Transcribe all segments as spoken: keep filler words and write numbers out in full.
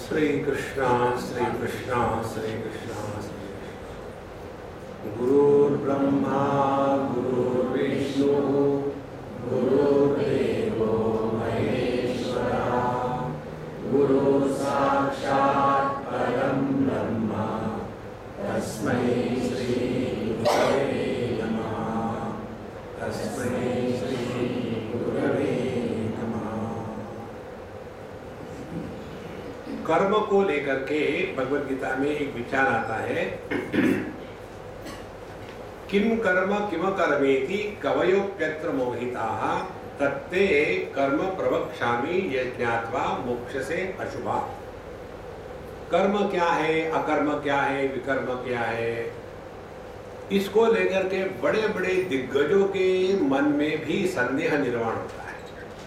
श्री कृष्णा श्री कृष्णा श्री कृष्णा श्री कृष्णा। गुरुर्ब्रह्मा गुरुर्विष्णु गुरुर्देवो महेश्वरा गुरु साक्षात् परं ब्रह्म तस्मै श्री गुरवे नमः तस्मै श्री गुरवे नमः। कर्म को लेकर के भगवद गीता में एक विचार आता है, किम कर्म किम कर्मेति कवयोप्यत्र मोहिताः तत्ते कर्म प्रवक्ष्यामि यज्ञात्वा मोक्षसे अशुभा। कर्म क्या है, अकर्म क्या है, विकर्म क्या है, इसको लेकर के बड़े बड़े दिग्गजों के मन में भी संदेह निर्माण होता है।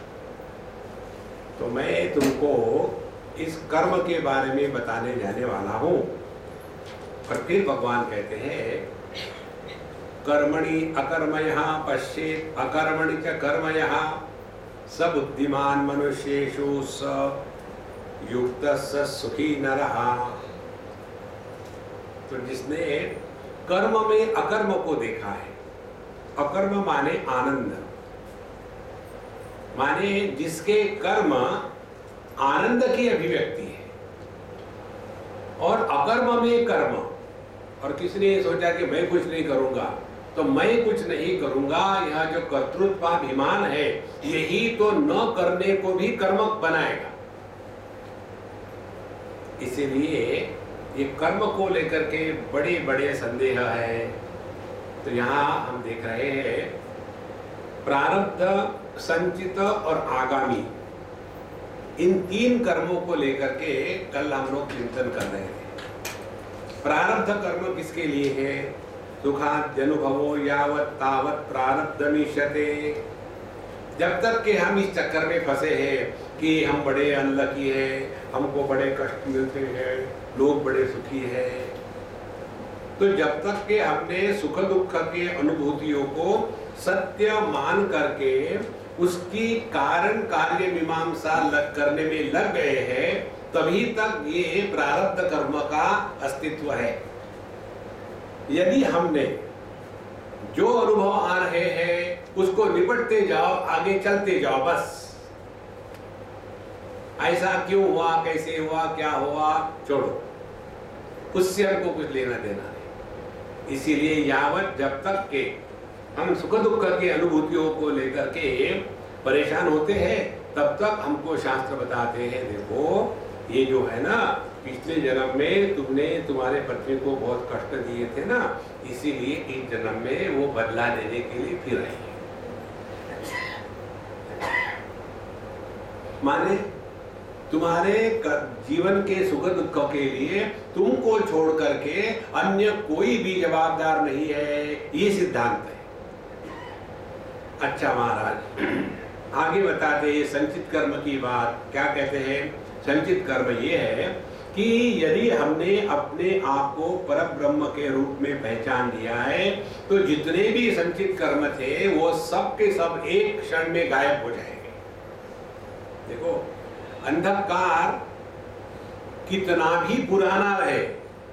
तो मैं तुमको इस कर्म के बारे में बताने जाने वाला हूं। और फिर भगवान कहते हैं, कर्मणि अकर्मयः पश्येत् अकर्मणि च कर्मयः स बुद्धिमान मनुष्येषु स युक्तः स सुखी नरः। तो जिसने कर्म में अकर्म को देखा है, अकर्म माने आनंद, माने जिसके कर्म आनंद की अभिव्यक्ति है, और अकर्म में कर्म, और किसी ने सोचा कि मैं कुछ नहीं करूंगा, तो मैं कुछ नहीं करूंगा, यह जो कर्तृत्वाभिमान है यही तो न करने को भी कर्म बनाएगा। इसीलिए ये कर्म को लेकर के बड़े बड़े संदेह है। तो यहाँ हम देख रहे हैं प्रारब्ध, संचित और आगामी, इन तीन कर्मों को लेकर के कल हम लोग चिंतन कर रहे थे। प्रारब्ध कर्म किसके लिए है? सुखाद्यनुभवो यावत् तावत् प्रारब्धमिष्यते। जब तक कि हम इस चक्कर में फंसे हैं कि हम बड़े अनलकी हैं, हमको बड़े कष्ट मिलते हैं, लोग बड़े सुखी हैं, तो जब तक कि हमने सुख दुख के अनुभूतियों को सत्य मान करके उसकी कारण कार्य मीमांसा लग करने में लग गए हैं, तभी तक ये प्रारब्ध कर्म का अस्तित्व है। यदि हमने जो अनुभव आ रहे हैं उसको निपटते जाओ, आगे चलते जाओ, बस ऐसा क्यों हुआ, कैसे हुआ, क्या हुआ, छोड़ो, उससे हमको कुछ लेना देना नहीं। इसीलिए यावत जब तक के हम सुख दुख के अनुभूतियों को लेकर के परेशान होते हैं, तब तक हमको शास्त्र बताते हैं, देखो ये जो है ना, पिछले जन्म में तुमने तुम्हारे पत्नी को बहुत कष्ट दिए थे ना, इसीलिए इस जन्म में वो बदला लेने के लिए फिर आई है। माने तुम्हारे जीवन के सुख दुख के लिए तुमको छोड़ करके अन्य कोई भी जवाबदार नहीं है, ये सिद्धांत है। अच्छा महाराज, आगे बताते हैं संचित कर्म की बात। क्या कहते हैं? संचित कर्म ये है कि यदि हमने अपने आप को परब्रह्म के रूप में पहचान लिया है, तो जितने भी संचित कर्म थे वो सब के सब एक क्षण में गायब हो जाएंगे। देखो, अंधकार कितना भी पुराना रहे,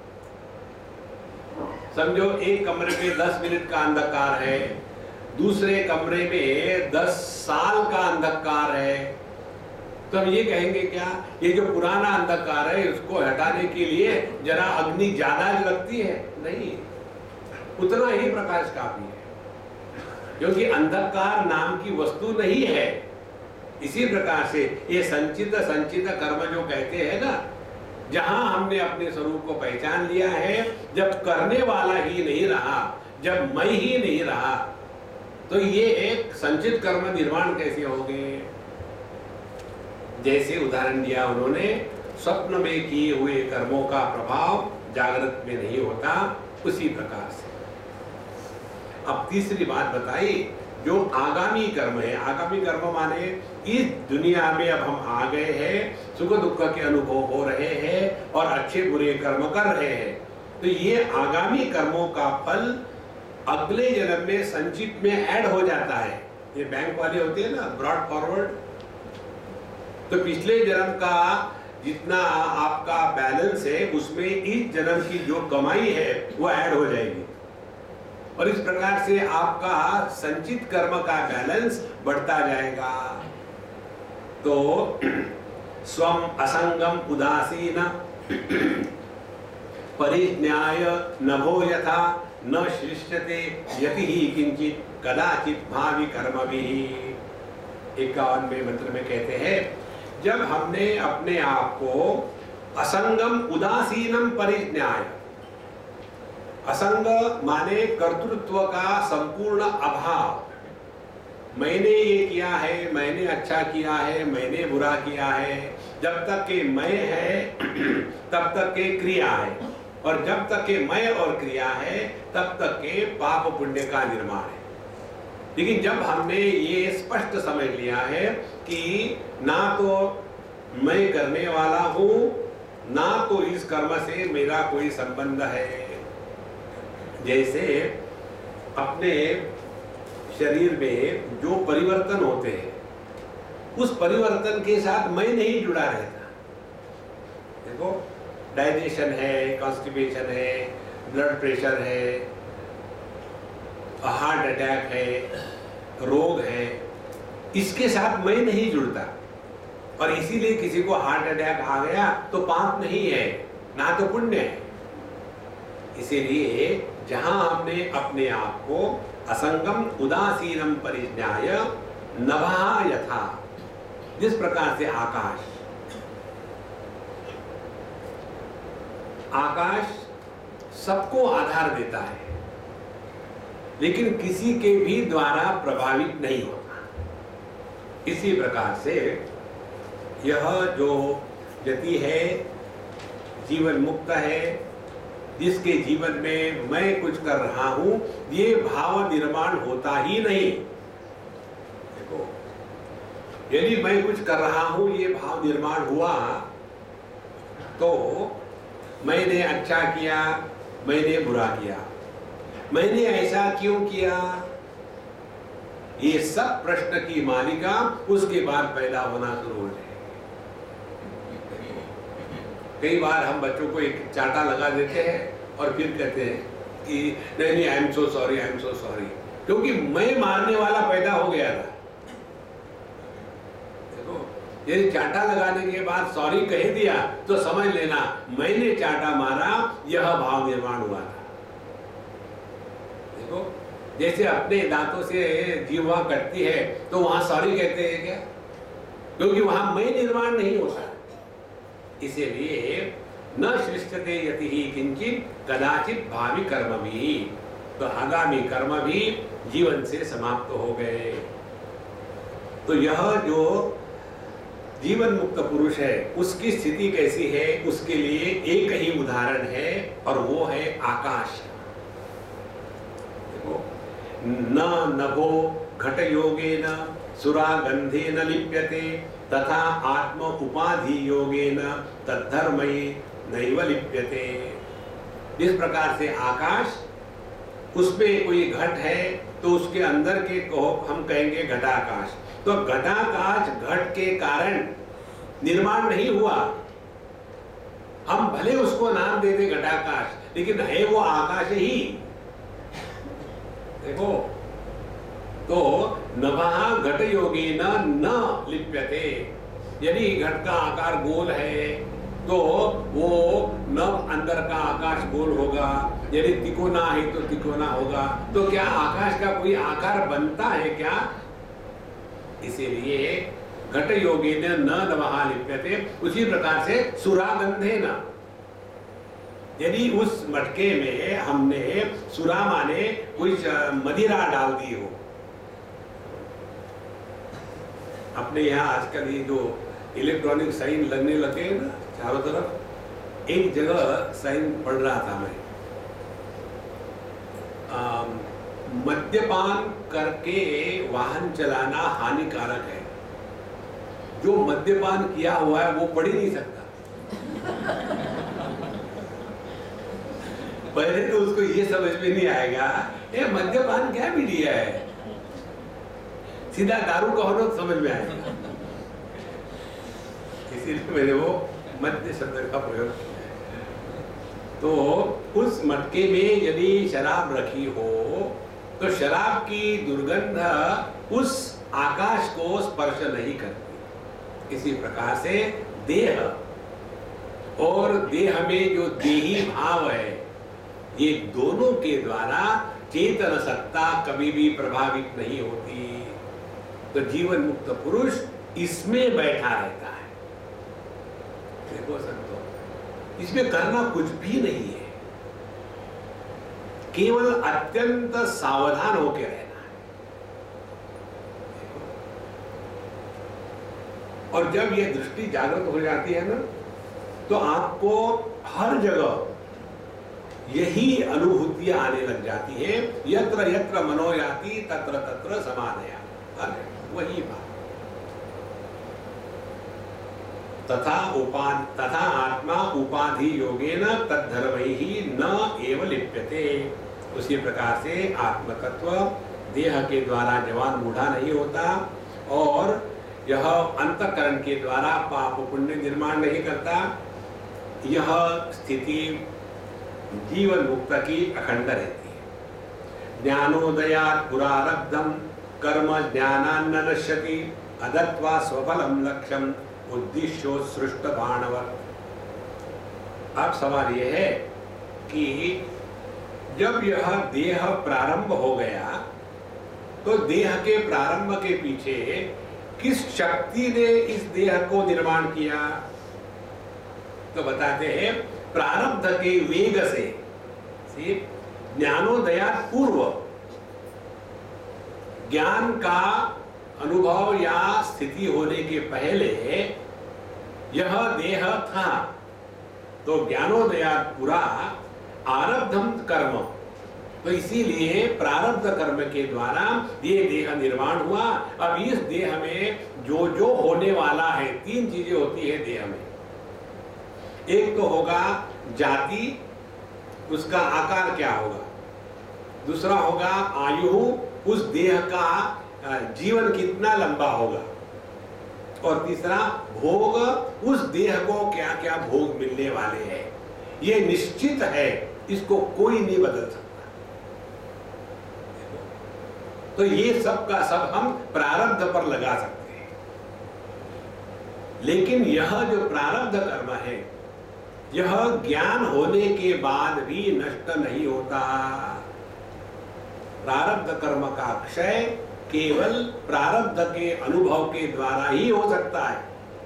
समझो एक कमरे में दस मिनट का अंधकार है, दूसरे कमरे में दस साल का अंधकार है, तो हम ये कहेंगे क्या, ये जो पुराना अंधकार है उसको हटाने के लिए जरा अग्नि ज्यादा लगती है? नहीं, उतना ही प्रकाश काफी है, क्योंकि अंधकार नाम की वस्तु नहीं है। इसी प्रकार से ये संचित संचित कर्म जो कहते हैं ना, जहां हमने अपने स्वरूप को पहचान लिया है, जब करने वाला ही नहीं रहा, जब मैं ही नहीं रहा, तो ये एक संचित कर्म निर्माण कैसे हो गए? जैसे उदाहरण दिया उन्होंने, स्वप्न में किए हुए कर्मों का प्रभाव जागृत में नहीं होता, उसी प्रकार से। अब तीसरी बात बताई, जो आगामी कर्म है। आगामी कर्म माने इस दुनिया में अब हम आ गए हैं, सुख दुख के अनुभव हो रहे हैं और अच्छे बुरे कर्म कर रहे हैं, तो ये आगामी कर्मों का फल अगले जन्म में संचित में ऐड हो जाता है। ये बैंक वाले होते हैं ना, ब्रॉड फॉरवर्ड, तो पिछले जन्म का जितना आपका बैलेंस है उसमें इस जन्म की जो कमाई है वो ऐड हो जाएगी और इस प्रकार से आपका संचित कर्म का बैलेंस बढ़ता जाएगा। तो स्वम असंगम उदासीन परिज्ञाय नभो यथा न शिष्यते यति ही किंचित कदाचित भावी कर्म भी। इक्यावनवें मंत्र में कहते हैं, जब हमने अपने आप को असंगम उदासीनम परिज्ञाय, असंग माने कर्तृत्व का संपूर्ण अभाव, मैंने ये किया है, मैंने अच्छा किया है, मैंने बुरा किया है, जब तक के मैं है तब तक के क्रिया है और जब तक के मैं और क्रिया है तब तक के पाप पुण्य का निर्माण है। लेकिन जब हमने ये स्पष्ट समझ लिया है कि ना तो मैं करने वाला हूं, ना तो इस कर्म से मेरा कोई संबंध है। जैसे अपने शरीर में जो परिवर्तन होते हैं उस परिवर्तन के साथ मैं नहीं जुड़ा रहता। देखो, डाइजेशन है, कॉन्स्टिपेशन है, ब्लड प्रेशर है, हार्ट अटैक है, रोग है, इसके साथ मैं नहीं जुड़ता और इसीलिए किसी को हार्ट अटैक आ गया तो पाप नहीं है, ना तो पुण्य है। इसीलिए जहां हमने अपने आप को असंगम उदासीनम परिज्ञाय नभः यथा, जिस प्रकार से आकाश आकाश सबको आधार देता है लेकिन किसी के भी द्वारा प्रभावित नहीं होता, इसी प्रकार से यह जो यति है जीवन मुक्त है, जिसके जीवन में मैं कुछ कर रहा हूं ये भाव निर्माण होता ही नहीं। देखो, यदि मैं कुछ कर रहा हूं ये भाव निर्माण हुआ तो मैंने अच्छा किया, मैंने बुरा किया, मैंने ऐसा क्यों किया, ये सब प्रश्न की मालिका उसके बाद पैदा होना शुरू हो जाए। कई बार हम बच्चों को एक चांटा लगा देते हैं और फिर कहते हैं कि नहीं नहीं I am so sorry, I am so sorry, क्योंकि मैं मारने वाला पैदा हो गया था। देखो, यदि चांटा लगाने के बाद सॉरी कह दिया तो समझ लेना मैंने चांटा मारा, यह भाव निर्माण हुआ था। देखो, जैसे अपने दांतों से जीवा कटती है तो वहां सॉरी कहते हैं क्या, क्योंकि वहां मैं निर्माण नहीं होता। इसीलिए न सृष्टते यति ही किंचित कदाचित भावी कर्म भी, तो आगामी कर्म भी जीवन से समाप्त हो गए। तो यह जो जीवन मुक्त पुरुष है उसकी स्थिति कैसी है, उसके लिए एक ही उदाहरण है और वो है आकाश। देखो, न नभो घट योगेन सुरागंधेन लिप्यते तथा आत्म उपाधि योगेन तद्धर्मये नैव लिप्यते। जिस प्रकार से आकाश, उसमें कोई घट है तो उसके अंदर के को हम कहेंगे घटाकाश। तो घटाकाश घट के कारण निर्माण नहीं हुआ, हम भले उसको नाम दे दे घटाकाश, लेकिन है वो आकाश ही। देखो, तो नभः घट योगेन न लिप्यते, यदि घट का आकार गोल है तो वो नभ अंदर का आकाश गोल होगा, यदि तिकोना है तो तिकोना होगा। तो क्या आकाश का कोई आकार बनता है क्या? इसीलिए घट योगेन न नभः लिप्यते। उसी प्रकार से सुरागंधेन, यदि उस मटके में हमने सुरा माने कुछ मदिरा डाल दी हो, अपने यहाँ आजकल ये जो इलेक्ट्रॉनिक साइन लगने लगे ना चारों तरफ, एक जगह साइन पढ़ रहा था मैं, आ, मद्यपान करके वाहन चलाना हानिकारक है। जो मद्यपान किया हुआ है वो पढ़ ही नहीं सकता। पहले तो उसको ये समझ में नहीं आएगा ये मद्यपान क्या भी लिया है, सीधा दारू का होना समझ में आएगा। इसीलिए मैंने वो मद्य शब्द का प्रयोग किया है। तो उस मटके में यदि शराब रखी हो तो शराब की दुर्गंध उस आकाश को स्पर्श नहीं करती। इसी प्रकार से देह और देह में जो देही भाव है, ये दोनों के द्वारा चेतन सत्ता कभी भी प्रभावित नहीं होती। तो जीवन मुक्त पुरुष इसमें बैठा रहता है। देखो संतो, इसमें करना कुछ भी नहीं है, केवल अत्यंत सावधान होकर रहना है। और जब यह दृष्टि जागृत हो जाती है ना, तो आपको हर जगह यही अनुभूतियां आने लग जाती है। यत्र यत्र मनोयाति तत्र तत्र समानया, वही बात। तथा उपाधि तथा आत्मा उपाधि योगेन तद्धर्मैहि न एव लिप्यते। उसी प्रकार से आत्म तत्व देह के द्वारा जवान बूढ़ा नहीं होता और यह अंतःकरण के द्वारा पाप पुण्य निर्माण नहीं करता। यह स्थिति जीवन मुक्त की अखंड रहती है। ज्ञानोदयात् पुरारब्धम कर्म ज्ञानान्न नश्यति अदत्वा स्वफलम लक्ष्यम उद्दिश्यो सृष्ट बाणवत्। अब सवाल यह है कि जब यह देह प्रारंभ हो गया तो देह के प्रारंभ के पीछे किस शक्ति ने इस देह को निर्माण किया? तो बताते हैं प्रारब्ध के वेग से ज्ञानोदयात् पूर्व, ज्ञान का अनुभव या स्थिति होने के पहले यह देह था। तो ज्ञानोदयात् पुरा आरब्धम कर्म, तो इसीलिए प्रारब्ध कर्म के द्वारा ये देह निर्माण हुआ। अब इस देह में जो जो होने वाला है, तीन चीजें होती है देह में। एक तो होगा जाति, उसका आकार क्या होगा। दूसरा होगा आयु, उस देह का जीवन कितना लंबा होगा। और तीसरा भोग, उस देह को क्या क्या भोग मिलने वाले हैं। ये निश्चित है, इसको कोई नहीं बदल सकता। तो ये सब का सब हम प्रारब्ध पर लगा सकते हैं। लेकिन यह जो प्रारब्ध कर्म है, यह ज्ञान होने के बाद भी नष्ट नहीं होता। प्रारब्ध कर्म का क्षय केवल प्रारब्ध के अनुभव के द्वारा ही हो सकता है।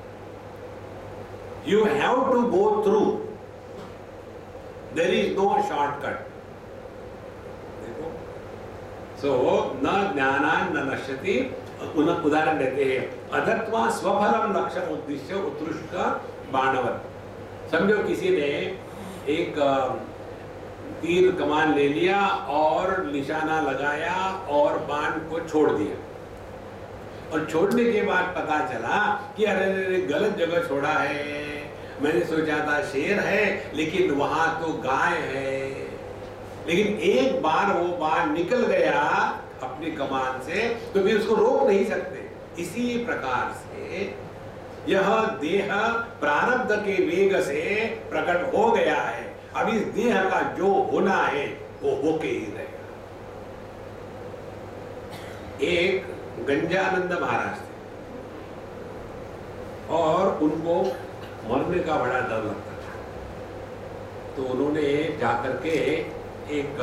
You have to go through, there is no shortcut. देखो, सो न ज्ञानान न नश्यति। उदाहरण देते हैं, अदत्वा स्वफलम लक्ष्य उद्देश्य उत्कृष्ट बाणवत्। समझो किसी ने एक तीर कमान ले लिया और निशाना लगाया और बाण को छोड़ दिया, और छोड़ने के बाद पता चला कि अरे अरे गलत जगह छोड़ा है, मैंने सोचा था शेर है लेकिन वहां तो गाय है। लेकिन एक बार वो बाण निकल गया अपनी कमान से, तो फिर उसको रोक नहीं सकते। इसी प्रकार से यह देह प्रारब्ध के वेग से प्रकट हो गया है। अब इस देह का जो होना है वो होके ही रहेगा। एक गंजानंद महाराज थे और उनको मरने का बड़ा डर लगता था। तो उन्होंने जाकर के एक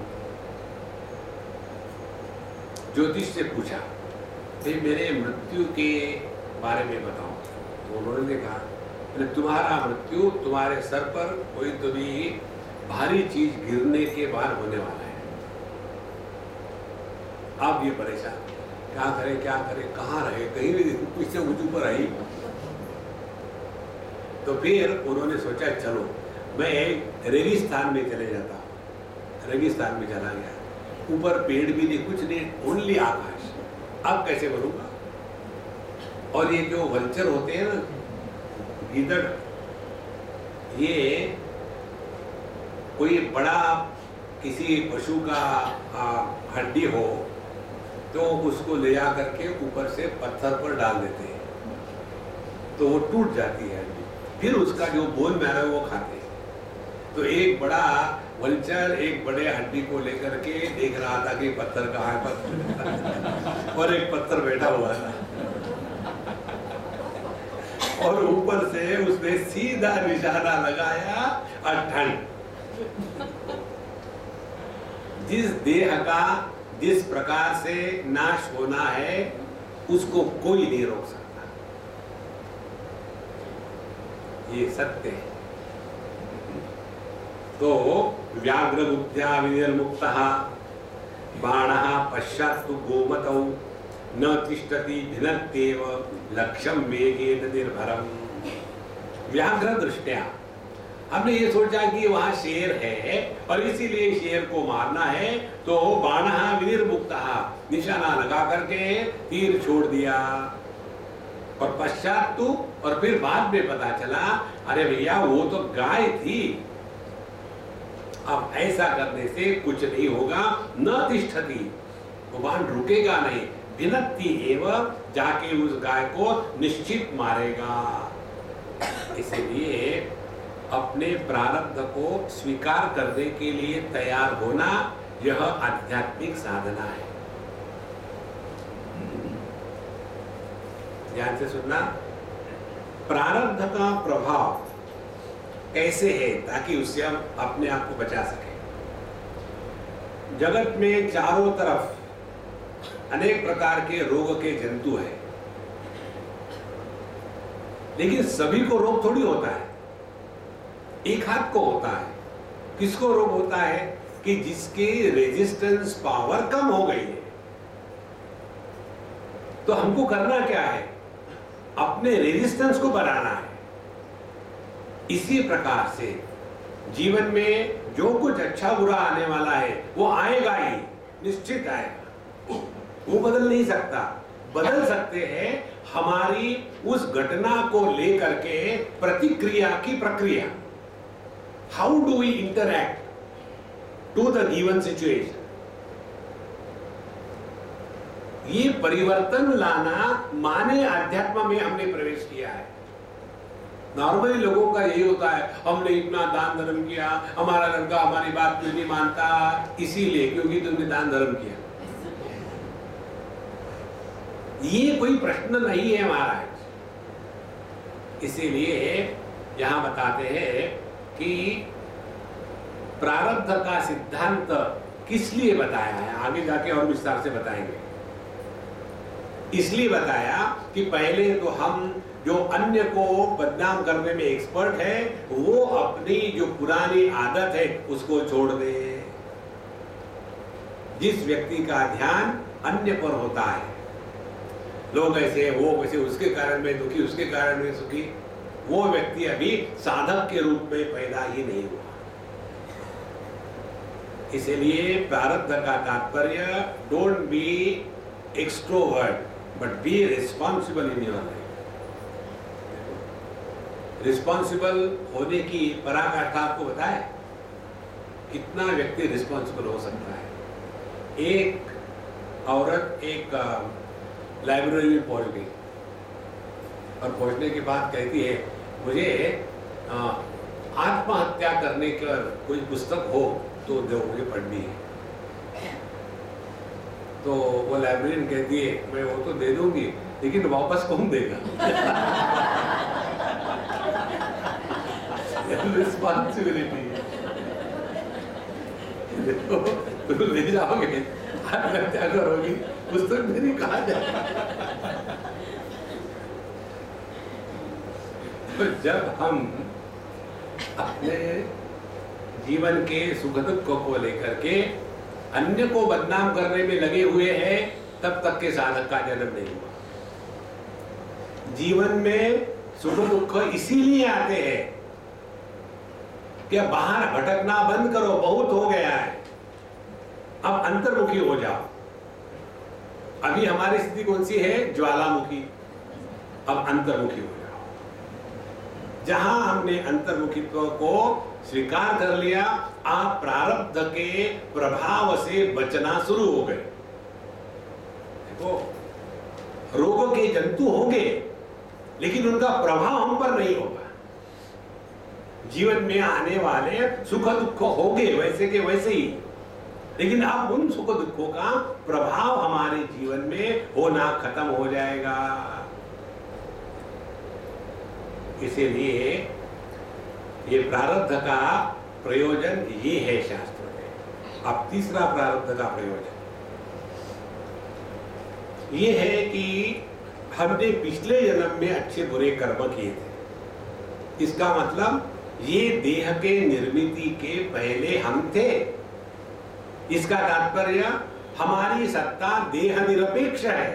ज्योतिष से पूछा, भाई मेरे मृत्यु के बारे में बताओ। तो उन्होंने कहा, तुम्हारा मृत्यु तुम्हारे सर पर कोई तो भी भारी चीज गिरने के बाद होने वाला है। आप ये परेशान, क्या करें क्या करें, कहाँ रहे, कहीं भी पीछे ऊंचे पर आई। तो फिर उन्होंने सोचा चलो मैं रेगिस्तान में चले जाता हूँ। रेगिस्तान में चला गया, ऊपर पेड़ भी नहीं, कुछ नहीं, ओनली आकाश। अब कैसे बनूंगा? और ये जो वल्चर होते हैं ना, गीदड़, ये कोई बड़ा किसी पशु का हड्डी हो तो उसको ले जा करके ऊपर से पत्थर पर डाल देते हैं तो वो टूट जाती है हड्डी। फिर उसका जो बोन मैरो है वो खाते हैं। तो एक बड़ा वल्चर एक बड़े हड्डी को लेकर के देख रहा था कि पत्थर कहाँ है, पत्थर और एक पत्थर बैठा हुआ था और ऊपर से उसने सीधा निशाना लगाया और ठंड। जिस देह का जिस प्रकार से नाश होना है उसको कोई नहीं रोक सकता, ये सत्य है। तो व्याघ्र बुद्ध्या विनिर्मुक्तः बाणः पश्चात्तु गोमतौ न तिष्ठति भिनत्येव लक्ष्यं वेगेन निर्भरम्। व्याघ्र दृष्टया हमने ये सोचा कि वहां शेर है और इसीलिए शेर को मारना है, तो बाणः विनिर्मुक्तः निशाना लगा करके तीर छोड़ दिया। और पश्चात्तु और फिर बाद में पता चला अरे भैया वो तो गाय थी। अब ऐसा करने से कुछ नहीं होगा, न तिष्ठति वो बाण रुकेगा नहीं, भिनत्ति एव जाके उस गाय को निश्चित मारेगा। इसलिए अपने प्रारब्ध को स्वीकार करने के लिए तैयार होना यह आध्यात्मिक साधना है। ध्यान से सुनना, प्रारब्ध का प्रभाव कैसे है ताकि उससे हम अपने आप को बचा सकें। जगत में चारों तरफ अनेक प्रकार के रोग के जंतु हैं, लेकिन सभी को रोग थोड़ी होता है, एक हाथ को होता है। किसको रोग होता है कि जिसकी रेजिस्टेंस पावर कम हो गई है। तो हमको करना क्या है, अपने रेजिस्टेंस को बढ़ाना है। इसी प्रकार से जीवन में जो कुछ अच्छा बुरा आने वाला है वो आएगा ही, निश्चित आएगा, वो बदल नहीं सकता। बदल सकते हैं हमारी उस घटना को लेकर के प्रतिक्रिया की प्रक्रिया। How do we interact to the given situation. ये परिवर्तन लाना माने अध्यात्म में हमने प्रवेश किया है। नॉर्मली लोगों का यही होता है, हमने इतना दान धर्म किया, हमारा लड़का हमारी बात क्यों नहीं मानता, इसीलिए क्योंकि तुमने दान धर्म किया। ये कोई प्रश्न नहीं है महाराज। इसीलिए यहां बताते हैं कि प्रारब्ध का सिद्धांत किस लिए बताया है, आगे जाके और विस्तार से बताएंगे। इसलिए बताया कि पहले तो हम जो अन्य को बदनाम करने में एक्सपर्ट है वो अपनी जो पुरानी आदत है उसको छोड़ दे। जिस व्यक्ति का ध्यान अन्य पर होता है, लोग ऐसे वो वैसे, उसके कारण में दुखी, उसके कारण में सुखी, वो व्यक्ति अभी साधक के रूप में पैदा ही नहीं हुआ। इसलिए प्रारब्ध का तात्पर्य don't be extrovert but be responsible in your life. Responsible होने की पराकाष्ठा आपको बताए कितना व्यक्ति रिस्पॉन्सिबल हो सकता है। एक औरत एक लाइब्रेरी में पहुंच गई और पहुंचने के बाद कहती है मुझे आत्महत्या करने का कोई पुस्तक हो तो दो, मुझे पढ़नी है। तो वो लाइब्रेरियन कहती है मैं वो तो दे दूंगी लेकिन वापस कौन देगा। रिस्पॉन्सिबिलिटी देखो, तुम ले जाओगे, आत्महत्या करोगी, पुस्तक मेरी कहा जाए। तो जब हम अपने जीवन के सुख दुख को लेकर के अन्य को बदनाम करने में लगे हुए हैं, तब तक के साधक का जन्म नहीं हुआ। जीवन में सुख दुख इसीलिए आते हैं कि बाहर भटकना बंद करो, बहुत हो गया है, अब अंतर्मुखी हो जाओ। अभी हमारी स्थिति कौन सी है, ज्वालामुखी, अब अंतर्मुखी हो जाओ। जहां हमने अंतर्मुखित्व को स्वीकार कर लिया, आप प्रारब्ध के प्रभाव से बचना शुरू हो गए। देखो, रोगों के जंतु होंगे लेकिन उनका प्रभाव हम पर नहीं होगा। जीवन में आने वाले सुख दुख होंगे वैसे के वैसे ही, लेकिन अब उन सुख दुखों का प्रभाव हमारे जीवन में होना खत्म हो जाएगा। इसीलिए ये प्रारब्ध का प्रयोजन ये है शास्त्र में। अब तीसरा प्रारब्ध का प्रयोजन ये है कि हमने पिछले जन्म में अच्छे बुरे कर्म किए थे। इसका मतलब ये देह के निर्मिति के पहले हम थे। इसका तात्पर्य हमारी सत्ता देह निरपेक्ष है।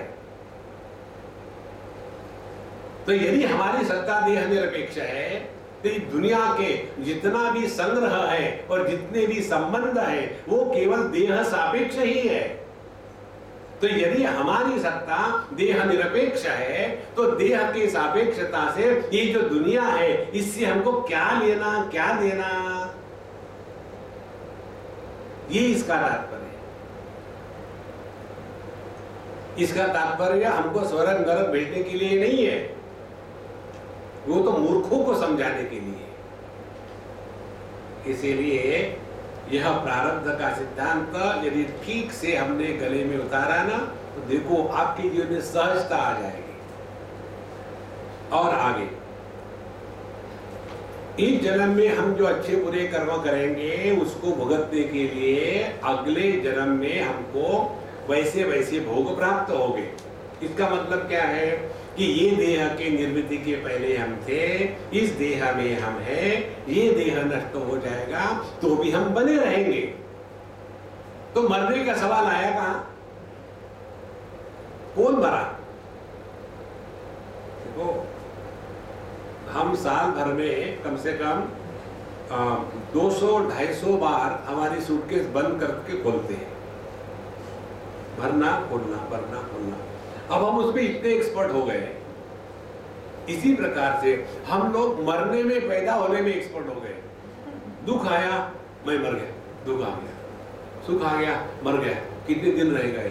तो यदि हमारी सत्ता देह निरपेक्ष है तो दुनिया के जितना भी संग्रह है और जितने भी संबंध है वो केवल देह सापेक्ष ही है। तो यदि हमारी सत्ता देह निरपेक्ष है तो देह की सापेक्षता से ये जो दुनिया है इससे हमको क्या लेना क्या देना, ये इसका तात्पर्य है। इसका तात्पर्य हमको स्वर्ग नरक भेजने के लिए नहीं है, वो तो मूर्खों को समझाने के लिए। इसीलिए यह प्रारब्ध का सिद्धांत यदि ठीक से हमने गले में उतारा ना तो देखो आपके जीवन में सहजता आ जाएगी। और आगे इस जन्म में हम जो अच्छे बुरे कर्म करेंगे उसको भुगतने के लिए अगले जन्म में हमको वैसे वैसे भोग प्राप्त होंगे। इसका मतलब क्या है कि ये देह के निर्मिति के पहले हम थे, इस देह में हम हैं, ये देह नष्ट हो जाएगा तो भी हम बने रहेंगे। तो मरने का सवाल आया कहां? कौन मरा? देखो हम साल भर में कम से कम दो सौ ढाई सौ बार हमारी सूटकेस बंद करके खोलते हैं, भरना खोलना भरना खोलना। अब हम उसमें इतने एक्सपर्ट हो गए। इसी प्रकार से हम लोग मरने में पैदा होने में एक्सपर्ट हो गए। दुख आया मैं मर गया, दुख आ गया, सुख आ गया मर गया, कितने दिन रह गए।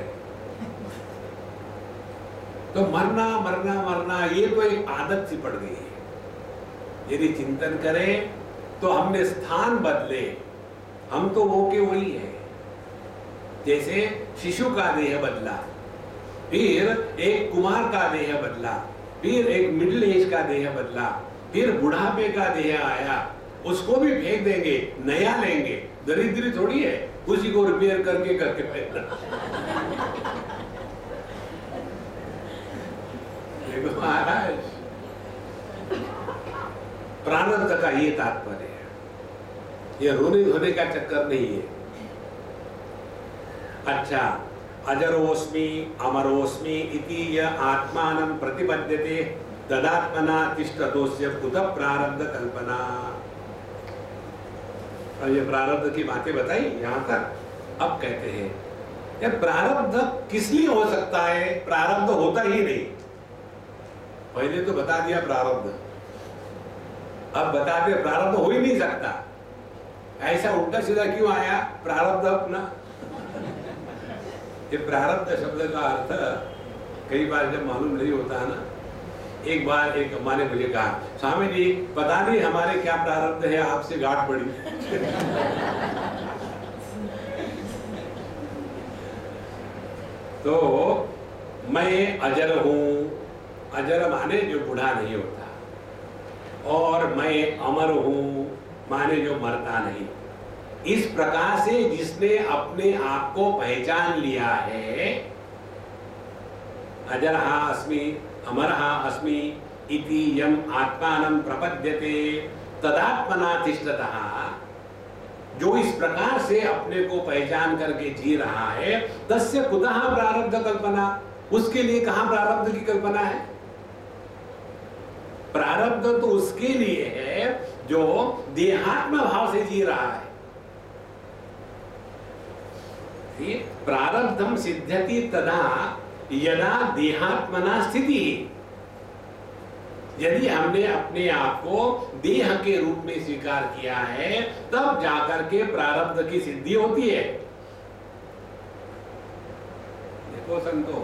तो मरना मरना मरना ये तो एक आदत सी पड़ गई है। यदि चिंतन करें तो हमने स्थान बदले, हम तो वो के वही है। जैसे शिशु का देह बदला, फिर एक कुमार का देह बदला, फिर एक मिडिल एज का देह बदला, फिर बुढ़ापे का देह आया, उसको भी फेंक देंगे, नया लेंगे। दरिद्री थोड़ी है उसी को रिपेयर करके करके फेंकना। देखो महाराज, प्रारब्ध का ये तात्पर्य है, ये रोने धोने का चक्कर नहीं है। अच्छा, अजरोस्मि अमरोस्मि इति य आत्मानं प्रतिपद्यते तदात्मना तिष्ठतोस्य कुतः प्रारब्ध कल्पना। और ये प्रारब्ध की बातें बताई यहां तक। अब कहते हैं ये प्रारब्ध किस लिए हो सकता है? प्रारब्ध होता ही नहीं। पहले तो बता दिया प्रारब्ध, अब बता दिया प्रारब्ध हो ही नहीं सकता। ऐसा उल्टा सीधा क्यों आया प्रारब्ध अपना? ये प्रारब्ध शब्द का अर्थ कई बार जब मालूम नहीं होता है ना, एक बार एक अम्मा ने मुझे कहा, स्वामी जी पता नहीं हमारे क्या प्रारब्ध है, आपसे गांठ पड़ी। तो मैं अजर हूं, अजर माने जो बूढ़ा नहीं होता, और मैं अमर हूं माने जो मरता नहीं। इस प्रकार से जिसने अपने आप को पहचान लिया है, अजरहा अस्मि अमरहा अस्मि इति यम आत्मानं प्रपद्यते तदात्मना तिष्ठतः, जो इस प्रकार से अपने को पहचान करके जी रहा है, तस्य कुतः प्रारब्ध कल्पना, उसके लिए कहां प्रारब्ध की कल्पना है? प्रारब्ध तो उसके लिए है जो देहात्म भाव से जी रहा है। प्रारब्धम सिद्ध्यति तदा यदा देहात्मना स्थिति। यदि हमने अपने आप को देह के रूप में स्वीकार किया है तब जाकर के प्रारब्ध की सिद्धि होती है। देखो संतो,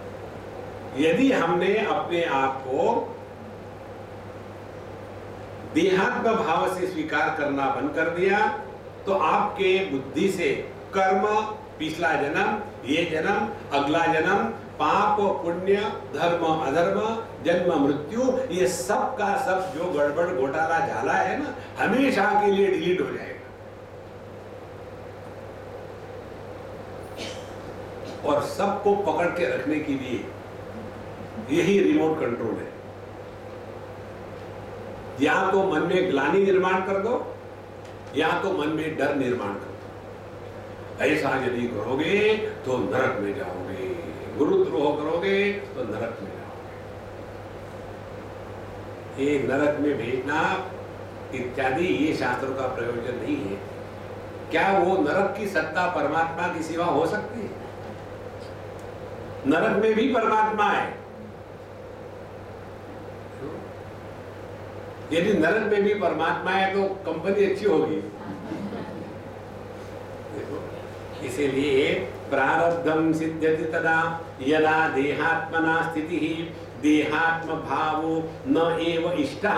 यदि हमने अपने आप को देहात्म भाव से स्वीकार करना बंद कर दिया तो आपके बुद्धि से कर्म, पिछला जन्म, ये जन्म, अगला जन्म, पाप पुण्य, धर्म अधर्म, जन्म मृत्यु, ये सब का सब जो गड़बड़ घोटाला झाला है ना, हमेशा के लिए डिलीट हो जाएगा। और सबको पकड़ के रखने के लिए यही रिमोट कंट्रोल है। या तो मन में ग्लानि निर्माण कर दो, या तो मन में डर निर्माण कर दो। ऐसा यदि करोगे तो नरक में जाओगे, गुरुद्रोह करोगे तो नरक में जाओगे। ये नरक में भेजना इत्यादि ये शास्त्रों का प्रयोजन नहीं है। क्या वो नरक की सत्ता परमात्मा की सिवा हो सकती है? नरक में भी परमात्मा है। यदि नरक में भी परमात्मा है तो कंपनी अच्छी होगी। देखो, इसीलिए प्रारब्धम सिद्ध्यति तदा यदा देहात्मना स्थितिः देहात्म भावो न एव इष्टः।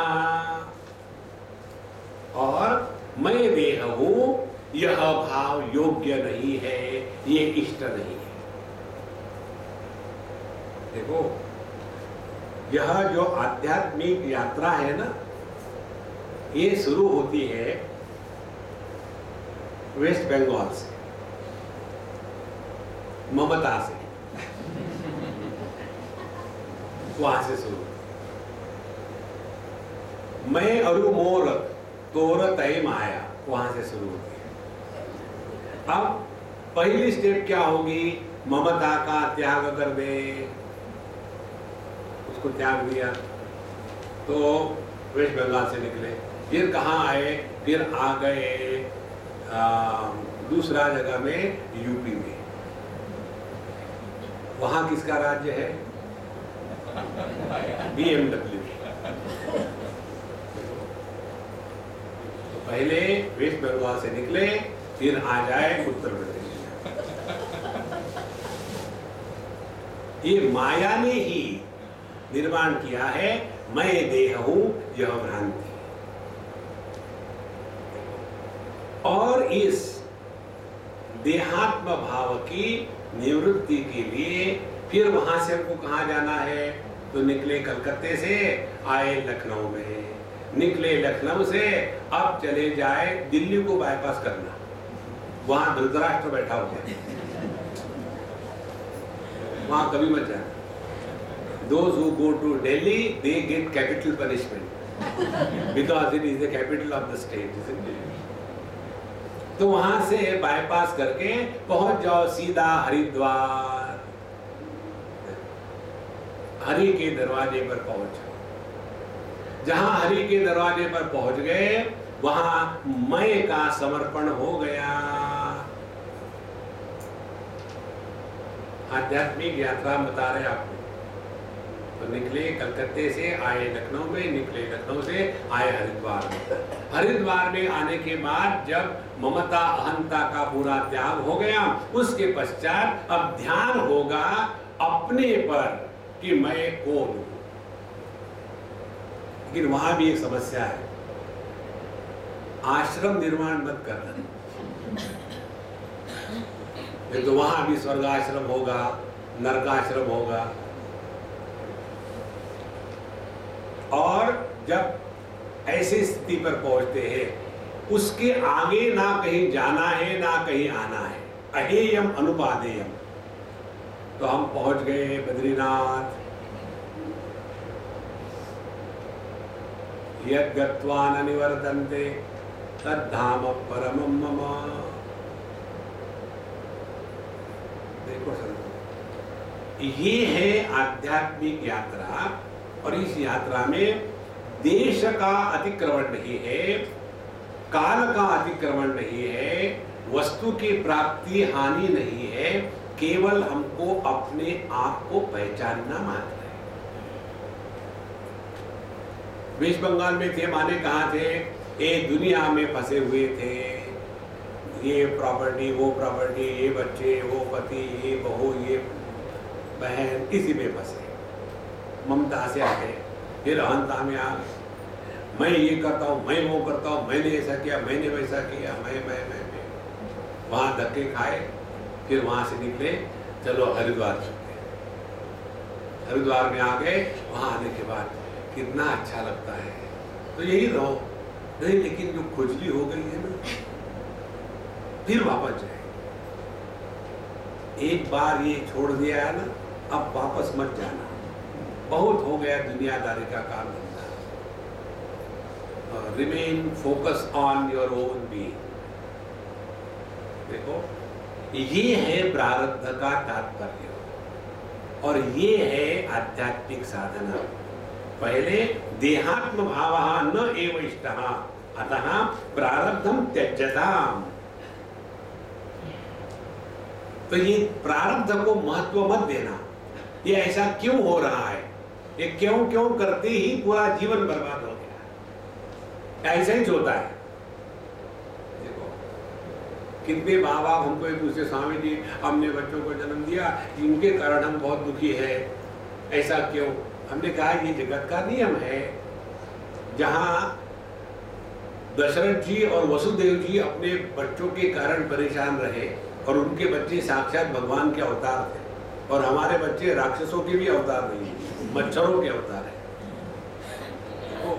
और मैं देह हूं, यह भाव योग्य नहीं है, ये इष्ट नहीं है। देखो, यह जो आध्यात्मिक यात्रा है ना, ये शुरू होती है वेस्ट बंगाल से, ममता से। वहां से शुरू, मैं अरु मोर तोर तय माया, वहां से शुरू होती है। अब पहली स्टेप क्या होगी? ममता का त्याग कर दे। उसको त्याग दिया तो वेस्ट बंगाल से निकले, फिर कहाँ आए? फिर आ गए दूसरा जगह में, यूपी में। वहां किसका राज्य है? बीएमडब्ल्यू। तो पहले वेस्ट बंगाल से निकले, फिर आ जाए उत्तर प्रदेश। ये माया ने ही निर्माण किया है, मैं देह हूं, यह भ्रांति। और इस देहात्म भाव की निवृत्ति के लिए फिर वहां से हमको कहाँ जाना है? तो निकले कलकत्ते से, आए लखनऊ में, निकले लखनऊ से, अब चले जाए दिल्ली को बाईपास करना। वहां धृतराष्ट्र बैठा हुआ है, वहां कभी मत जाना। Those who go to Delhi, they get capital punishment because it is the capital of the state, isn't it? तो वहां से बाईपास करके पहुंच जाओ सीधा हरिद्वार। हरि के दरवाजे पर पहुंचो। जहां हरि के दरवाजे पर पहुंच गए, वहां मैं का समर्पण हो गया। आध्यात्मिक यात्रा बता रहे आपको। तो निकले कलकत्ते से, आए लखनऊ में, निकले लखनऊ से, आए हरिद्वार में। हरिद्वार में आने के बाद जब ममता अहंता का पूरा त्याग हो गया, उसके पश्चात अब ध्यान होगा अपने पर कि मैं कौन हूं। लेकिन वहां भी एक समस्या है, आश्रम निर्माण मत करना। तो वहां भी स्वर्गाश्रम होगा, नरकाश्रम होगा। और जब ऐसी स्थिति पर पहुंचते हैं, उसके आगे ना कहीं जाना है ना कहीं आना है, अहेयम अनुपादेयम। तो हम पहुंच गए बद्रीनाथ। यद् गत्वा न निवर्तन्ते तद्धाम परमं मम। देखो संतो, ये है आध्यात्मिक यात्रा। और इस यात्रा में देश का अतिक्रमण नहीं है, काल का अतिक्रमण नहीं है, वस्तु की प्राप्ति हानि नहीं है, केवल हमको अपने आप को पहचानना मात्र है। वेस्ट बंगाल में थे, माने कहाँ थे? ये दुनिया में फंसे हुए थे। ये प्रॉपर्टी, वो प्रॉपर्टी, ये बच्चे, वो पति, ये बहू, ये बहन, इसी में फंसे। ममता से आ गए, फिर अहंता में आ गए। मैं ये करता हूँ, मैं वो करता हूँ, मैंने ऐसा किया, मैंने वैसा किया, मैं मैं मैं मैं वहाँ धक्के खाए, फिर वहाँ से निकले, चलो हरिद्वार चलते हैं। हरिद्वार में आ गए, वहाँ आने के बाद कितना अच्छा लगता है, तो यही रहो। नहीं, लेकिन जो खुजली हो गई है ना, फिर वापस जाए। एक बार ये छोड़ दिया है ना, अब वापस मत जाना। बहुत हो गया दुनियादारी का काम धंधा। Remain focus on your own being. देखो, ये है प्रारब्ध का तात्पर्य और ये है आध्यात्मिक साधना। पहले देहात्म भावः न एव इष्टः अतः प्रारब्धम त्यज्यताम्। तो ये प्रारब्ध को महत्व मत देना। ये ऐसा क्यों हो रहा है, ये क्यों क्यों करते ही पूरा जीवन बर्बाद हो गया। ऐसा ही होता है। देखो, कितने माँ बाप हमको एक दूसरे, स्वामी जी हमने बच्चों को जन्म दिया, इनके कारण हम बहुत दुखी है, ऐसा क्यों? हमने कहा ये जगत का नियम है। जहाँ दशरथ जी और वसुदेव जी अपने बच्चों के कारण परेशान रहे और उनके बच्चे साक्षात भगवान के अवतार थे, और हमारे बच्चे राक्षसों के भी अवतार नहीं, मच्छरों के अवतार है। तो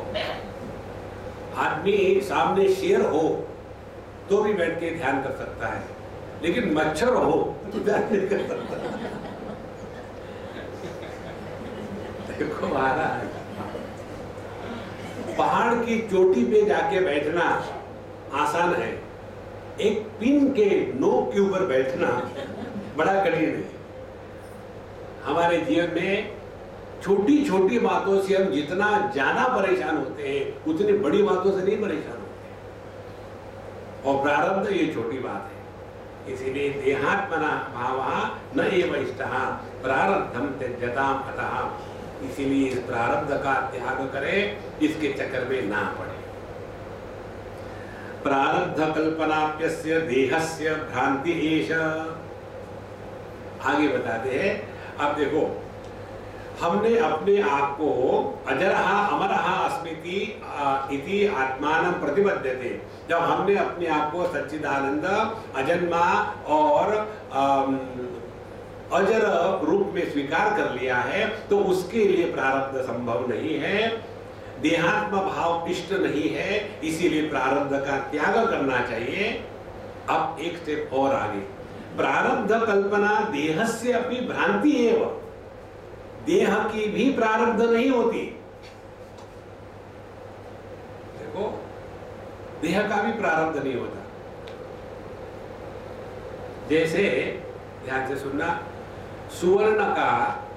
आदमी सामने शेर हो तो भी बैठ के ध्यान कर सकता है, लेकिन मच्छर हो तो ध्यान नहीं कर सकता। देखो महाराज, पहाड़ की चोटी पे जाके बैठना आसान है, एक पिन के नोक के ऊपर बैठना बड़ा कठिन है। हमारे जीवन में छोटी छोटी बातों से हम जितना ज्यादा परेशान होते हैं, उतनी बड़ी बातों से नहीं परेशान होते। और प्रारब्ध ये छोटी बात है। इसीलिए देहात्मना भावः न एव इष्टः प्रारब्धम त्यज्यताम् अतः। इसीलिए इस प्रारब्ध का त्याग करें, इसके चक्कर में ना पड़े। प्रारब्ध कल्पनाप्यस्य देहस्य भ्रांति एष। आगे बताते हैं। अब देखो, हमने अपने आप को अजरः अमरः अस्मीति इति आत्मानं प्रतिपद्यते। जब हमने अपने आप को सच्चिदानंद, अजन्मा और अजर रूप में स्वीकार कर लिया है, तो उसके लिए प्रारब्ध संभव नहीं है, देहात्म भाव इष्ट नहीं है। इसीलिए प्रारब्ध का त्याग करना चाहिए। अब एक स्टेप और आगे, प्रारब्ध कल्पना देहस्य अपि भ्रांति एव। देह की भी प्रारब्ध नहीं होती। देखो, देह का भी प्रारब्ध नहीं होता। जैसे, ध्यान से सुनना, सुवर्ण का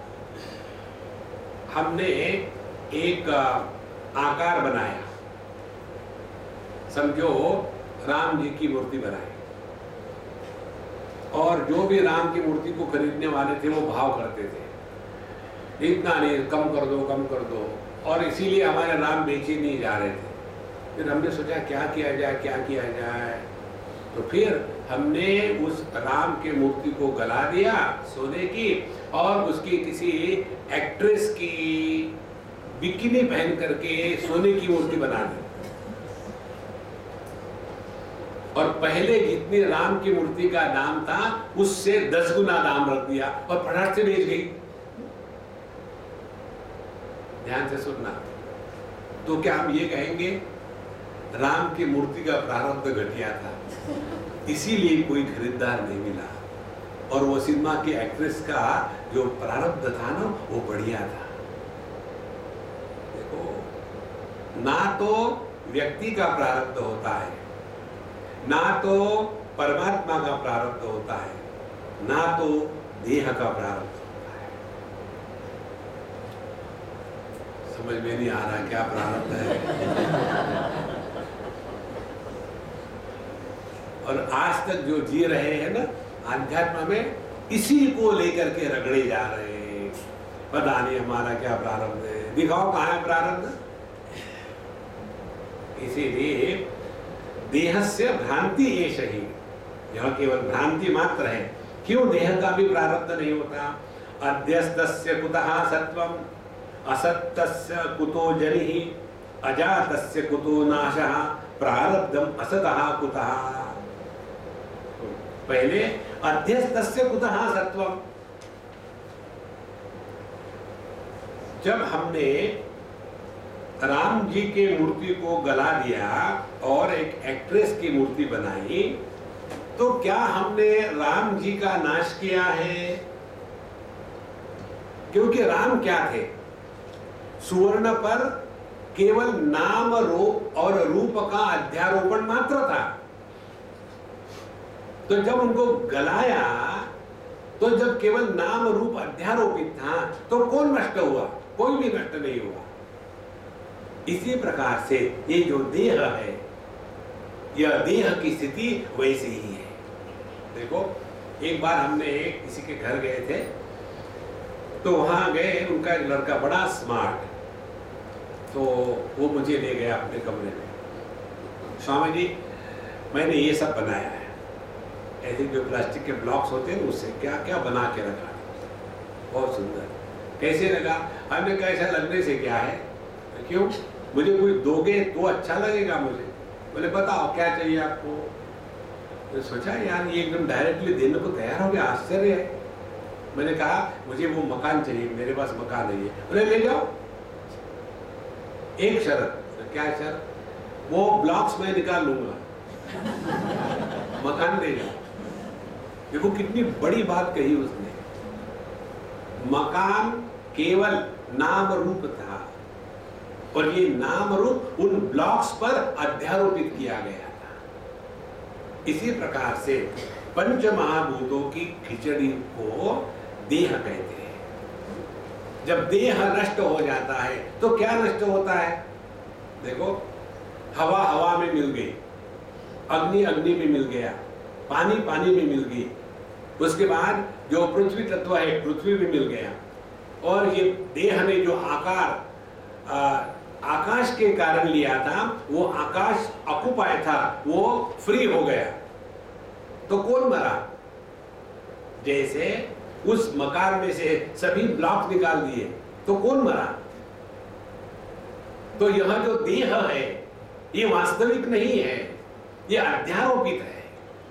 हमने एक आकार बनाया, समझो राम जी की मूर्ति बनाई, और जो भी राम की मूर्ति को खरीदने वाले थे वो भाव करते थे, इतना नहीं, कम कर दो, कम कर दो, और इसीलिए हमारे राम बेचे नहीं जा रहे थे। फिर हमने सोचा क्या किया जाए, क्या किया जाए, तो फिर हमने उस राम के मूर्ति को गला दिया सोने की, और उसकी किसी एक्ट्रेस की बिकिनी पहन करके सोने की मूर्ति बना दी, और पहले जितनी राम की मूर्ति का दाम था उससे दस गुना दाम रख दिया और फटाक से बेच गई। ध्यान से सुनना। तो क्या हम ये कहेंगे राम की मूर्ति का प्रारब्ध घटिया था, इसीलिए कोई खरीदार नहीं मिला, और वो सिनेमा की एक्ट्रेस का जो प्रारब्ध था ना वो बढ़िया था। देखो, ना तो व्यक्ति का प्रारब्ध होता है, ना तो परमात्मा का प्रारब्ध होता है, ना तो देह का प्रारब्ध होता है। समझ में नहीं आ रहा क्या प्रारब्ध है। और आज तक जो जी रहे हैं ना आध्यात्म में, इसी को लेकर के रगड़े जा रहे हैं। पता नहीं हमारा क्या प्रारब्ध है, दिखाओ कहाँ है प्रारब्ध। इसीलिए देहस्य भ्रांति एष ही, यह केवल भ्रांति मात्र है। क्यों देह का भी प्रारब्ध नहीं होता? अध्यस्तस्य कुतः सत्वम असत्यस्य कुतो जनिः अजातस्य कुतो नाशः प्रारब्धम असतः कुतः। पहले अध्यस्तस्य कुतः सत्वम। जब हमने राम जी के मूर्ति को गला दिया और एक एक्ट्रेस की मूर्ति बनाई, तो क्या हमने राम जी का नाश किया है? क्योंकि राम क्या थे? सुवर्ण पर केवल नाम रूप और रूप का अध्यारोपण मात्र था। तो जब उनको गलाया, तो जब केवल नाम रूप अध्यारोपित था, तो कौन नष्ट हुआ? कोई भी नष्ट नहीं हुआ। इसी प्रकार से ये जो देह है, यह देह की स्थिति वैसी ही है। देखो, एक बार हमने किसी के घर गए थे, तो वहां गए, उनका एक लड़का बड़ा स्मार्ट, तो वो मुझे ले गया अपने कमरे में। स्वामी जी, मैंने ये सब बनाया है, ऐसे जो प्लास्टिक के ब्लॉक्स होते हैं उससे क्या क्या बना के रखा, बहुत सुंदर। कैसे लगा? हमने कहा ऐसा लगने से क्या है, क्यों, मुझे कोई दोगे तो अच्छा लगेगा मुझे। बोले बताओ क्या चाहिए आपको। तो सोचा यार ये एकदम डायरेक्टली देने को तैयार हो गया, आश्चर्य है। मैंने कहा मुझे वो मकान चाहिए, मेरे पास मकान नहीं है। बोले ले जाओ, एक शर्त। तो क्या शर्त? वो ब्लॉक्स मैं निकाल लूंगा, मकान ले जाओ। देखो कितनी बड़ी बात कही उसने। मकान केवल नाम रूप था और ये नाम रूप उन ब्लॉक्स पर अध्यारोपित किया गया था। इसी प्रकार से पंच महाभूतों की खिचड़ी को देह कहते हैं। जब देह नष्ट हो जाता है तो क्या नष्ट होता है? देखो, हवा हवा में मिल गई, अग्नि अग्नि में मिल गया, पानी पानी में मिल गई, उसके बाद जो पृथ्वी तत्व है पृथ्वी में मिल गया, और ये देह ने जो आकार आ, आकाश के कारण लिया था, वो आकाश ऑक्युपाई था, वो फ्री हो गया। तो कौन मरा? जैसे उस मकान में से सभी ब्लॉक निकाल दिए तो कौन मरा? तो यह जो देह है ये वास्तविक नहीं है, ये अध्यारोपित है।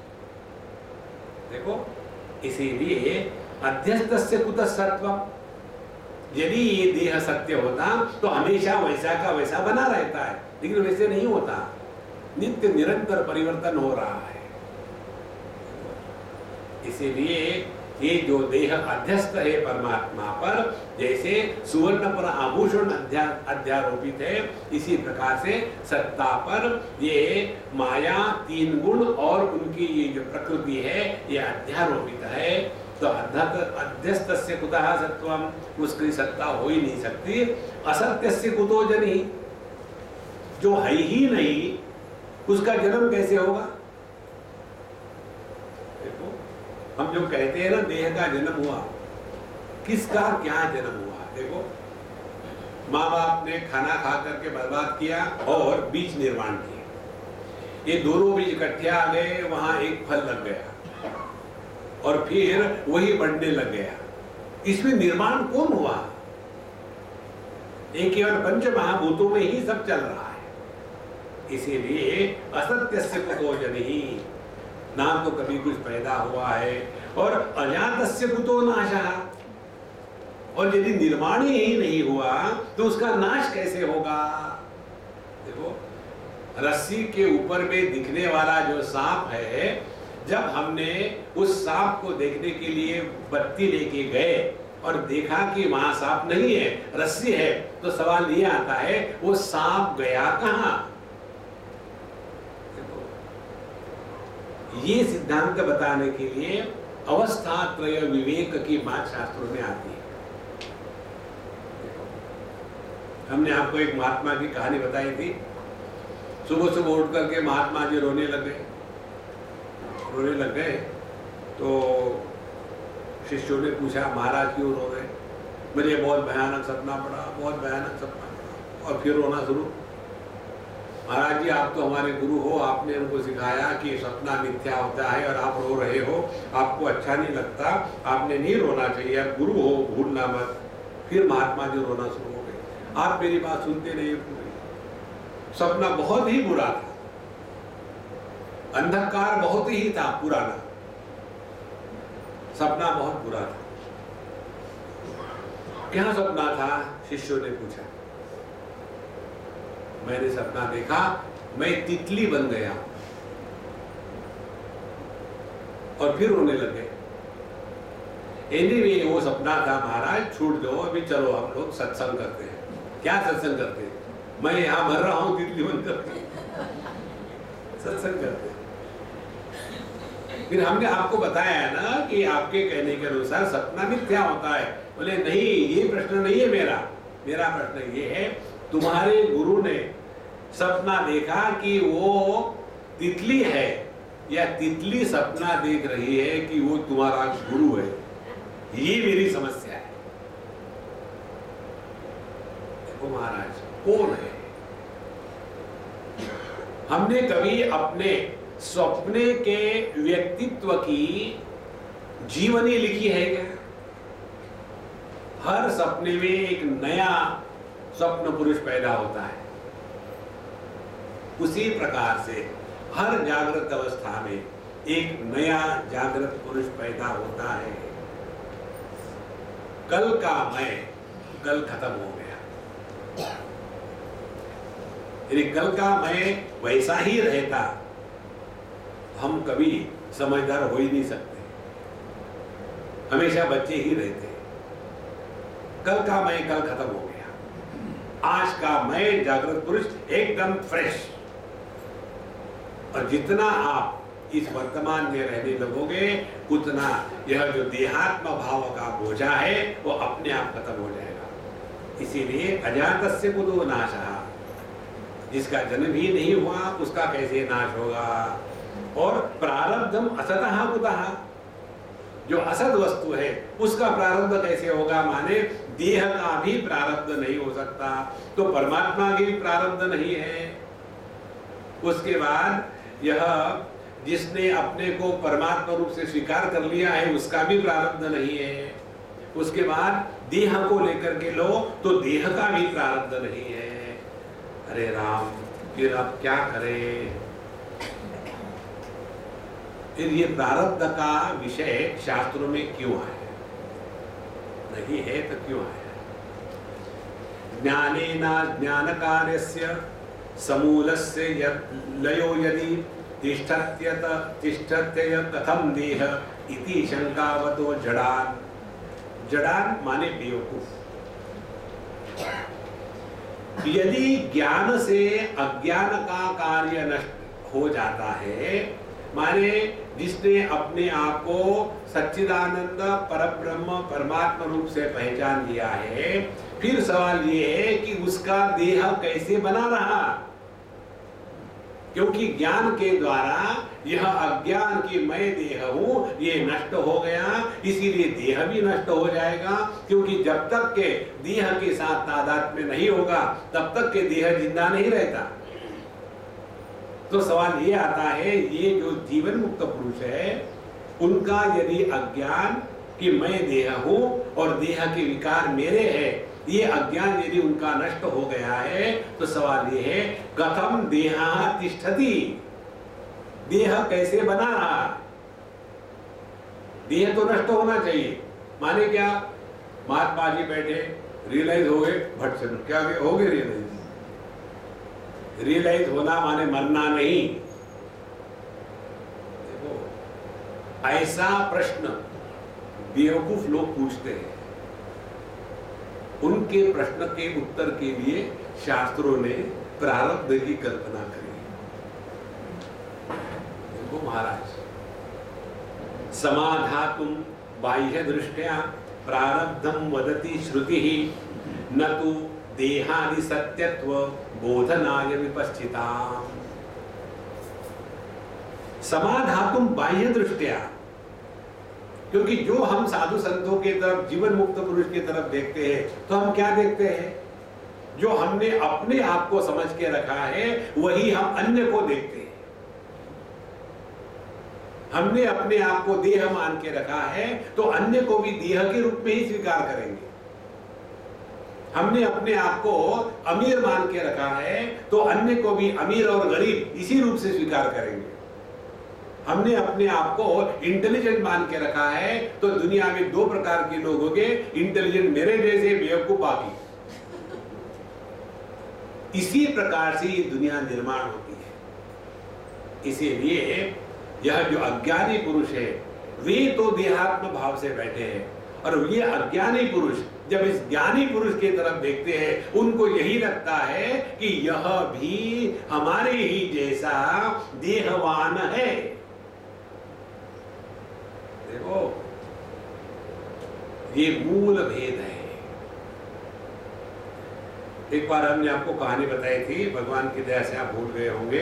देखो, इसीलिए अध्यस्तस्य कुतः सत्वम्। यदि ये देह सत्य होता तो हमेशा वैसा का वैसा बना रहता है, लेकिन वैसे नहीं होता, नित्य निरंतर परिवर्तन हो रहा है। इसीलिए ये जो देह अध्यस्त है परमात्मा पर, जैसे सुवर्ण पर आभूषण अध्या अध्यारोपित है, इसी प्रकार से सत्ता पर ये माया, तीन गुण और उनकी ये जो प्रकृति है ये अध्यारोपित है। तो अध्यस्तस्य कुतः सत्वम, उसकी सत्ता हो ही नहीं सकती। असत्यस्य कुतो जनि, जो है ही नहीं उसका जन्म कैसे होगा? देखो, हम जो कहते हैं ना देह का जन्म हुआ, किसका क्या जन्म हुआ? देखो, माँ बाप ने खाना खा करके बर्बाद किया और बीज निर्माण किए, ये दोनों बीज इकट्ठे आ गए, वहां एक फल लग गया और फिर वही बढ़ने लग गया। इसमें निर्माण कौन हुआ? एक केवल पंच महाभूतों में ही सब चल रहा है। इसीलिए असत्यस्य कुतो जनिः, ना तो कभी कुछ पैदा हुआ है, और अजातस्य कुतो नाशः, और यदि निर्माण ही नहीं हुआ तो उसका नाश कैसे होगा? देखो, रस्सी के ऊपर में दिखने वाला जो सांप है, जब हमने उस सांप को देखने के लिए बत्ती लेके गए और देखा कि वहां सांप नहीं है, रस्सी है, तो सवाल ये आता है वो सांप गया कहां? ये सिद्धांत बताने के लिए अवस्था त्रय विवेक की बात शास्त्रों में आती है। हमने आपको एक महात्मा की कहानी बताई थी। सुबह सुबह उठ करके महात्मा जी रोने लग गए रोने लग गए तो शिष्यों ने पूछा, महाराज क्यों रो रहे? मुझे बहुत भयानक सपना पड़ा, बहुत भयानक सपना पड़ा, और फिर रोना शुरू। महाराज जी, आप तो हमारे गुरु हो, आपने हमको सिखाया कि सपना मिथ्या होता है और आप रो रहे हो, आपको अच्छा नहीं लगता, आपने नहीं रोना चाहिए, आप गुरु हो, भूलना मत। फिर महात्मा जी रोना शुरू हो गए। आप मेरी बात सुनते नहीं पूरी। सपना बहुत ही बुरा था, अंधकार बहुत ही था पुराना, सपना बहुत बुरा था। क्या सपना था? शिष्यों ने पूछा। मैंने सपना देखा मैं तितली बन गया, और फिर रोने लगे। एनीवे वो सपना था महाराज, छूट दो, अभी चलो हम लोग सत्संग करते हैं। क्या सत्संग करते हैं? मैं यहां मर रहा हूं तितली बन करके, सत्संग करते हैं। फिर हमने आपको बताया ना कि आपके कहने के अनुसार सपना मिथ्या होता है। बोले नहीं, ये प्रश्न नहीं है मेरा मेरा प्रश्न ये है, तुम्हारे गुरु ने सपना देखा कि वो तितली है, या तितली सपना देख रही है कि वो तुम्हारा गुरु है? ये मेरी समस्या है। देखो महाराज, कौन है? हमने कभी अपने सपने के व्यक्तित्व की जीवनी लिखी है क्या? हर सपने में एक नया स्वप्न पुरुष पैदा होता है। उसी प्रकार से हर जागृत अवस्था में एक नया जागृत पुरुष पैदा होता है। कल का मैं कल खत्म हो गया, यदि कल का मैं वैसा ही रहता, हम कभी समझदार हो ही नहीं सकते, हमेशा बच्चे ही रहते। कल का मैं कल खत्म हो गया, आज का मैं जागृत पुरुष एकदम फ्रेश। और जितना आप इस वर्तमान में रहने लगोगे, उतना यह जो देहात्म भाव का बोझा है वो अपने आप खत्म हो जाएगा। इसीलिए अजातस्य कुतो नाशः, जिसका जन्म ही नहीं हुआ उसका कैसे नाश होगा? और प्रारब्धम असतः कुतः, जो असत वस्तु है उसका प्रारब्ध कैसे होगा? माने देह का भी प्रारब्ध नहीं हो सकता, तो परमात्मा की भी प्रारब्ध नहीं है। उसके बाद यह जिसने अपने को परमात्मा रूप से स्वीकार कर लिया है उसका भी प्रारब्ध नहीं है। उसके बाद देह को लेकर के लो तो देह का भी प्रारब्ध नहीं है। अरे राम, फिर अब क्या करें? फिर ये प्रारब्ध का विषय शास्त्रों में क्यों आया? नहीं है तो क्यों आया? ज्ञानेना ज्ञान कार्यस्य समूलस्य लयो यदि तिष्ठत्यत तिष्ठत्यय कथम देह इति शंकावतो जड़ान। जड़ान माने बेवकूफ। यदि ज्ञान से अज्ञान का कार्य नष्ट हो जाता है, माने जिसने अपने आप को सच्चिदानंद परब्रह्म परमात्मा रूप से पहचान लिया है, फिर सवाल ये है कि उसका देह कैसे बना रहा? क्योंकि ज्ञान के द्वारा यह अज्ञान की मैं देह हूं ये नष्ट हो गया, इसीलिए देह भी नष्ट हो जाएगा। क्योंकि जब तक के देह के साथ तादात्म्य नहीं होगा तब तक के देह जिंदा नहीं रहता। तो सवाल ये आता है, ये जो जीवन मुक्त पुरुष है उनका यदि अज्ञान कि मैं देह हूं और देह के विकार मेरे हैं, ये अज्ञान यदि उनका नष्ट हो गया है, तो सवाल ये है कथम देहा तिष्ठति, देह कैसे बना रहा? देह तो नष्ट होना चाहिए। माने क्या? महात्मा जी बैठे, रियलाइज हो गए, भट से क्या हो गए? रियलाइज रियलाइज होना माने मरना नहीं। देखो, ऐसा प्रश्न बेवकूफ लोग पूछते हैं, उनके प्रश्न के उत्तर के लिए शास्त्रों ने प्रारब्ध की कल्पना करी। देखो महाराज, समाधातुम बाह्य दृष्टया प्रारब्धम वदति श्रुति न तु देहादि सत्यत्व बोधनाय विपश्चिता। समाधातुम बाह्य दृष्टया, क्योंकि जो हम साधु संतों के तरफ, जीवन मुक्त पुरुष की तरफ देखते हैं तो हम क्या देखते हैं? जो हमने अपने आप को समझ के रखा है वही हम अन्य को देखते हैं। हमने अपने आप को देह मान के रखा है तो अन्य को भी देह के रूप में ही स्वीकार करेंगे। हमने अपने आप को अमीर मान के रखा है तो अन्य को भी अमीर और गरीब इसी रूप से स्वीकार करेंगे। हमने अपने आप को इंटेलिजेंट मान के रखा है तो दुनिया में दो प्रकार के लोग होंगे, इंटेलिजेंट मेरे जैसे, बेवकूफ बाकी। इसी प्रकार से ये दुनिया निर्माण होती है। इसीलिए यह जो अज्ञानी पुरुष है वे तो देहात्म भाव से बैठे हैं, और ये अज्ञानी पुरुष जब इस ज्ञानी पुरुष की तरफ देखते हैं उनको यही लगता है कि यह भी हमारे ही जैसा देहवान है। देखो, ये मूल भेद है। एक बार हमने आपको कहानी बताई थी, भगवान की दया से आप भूल गए होंगे।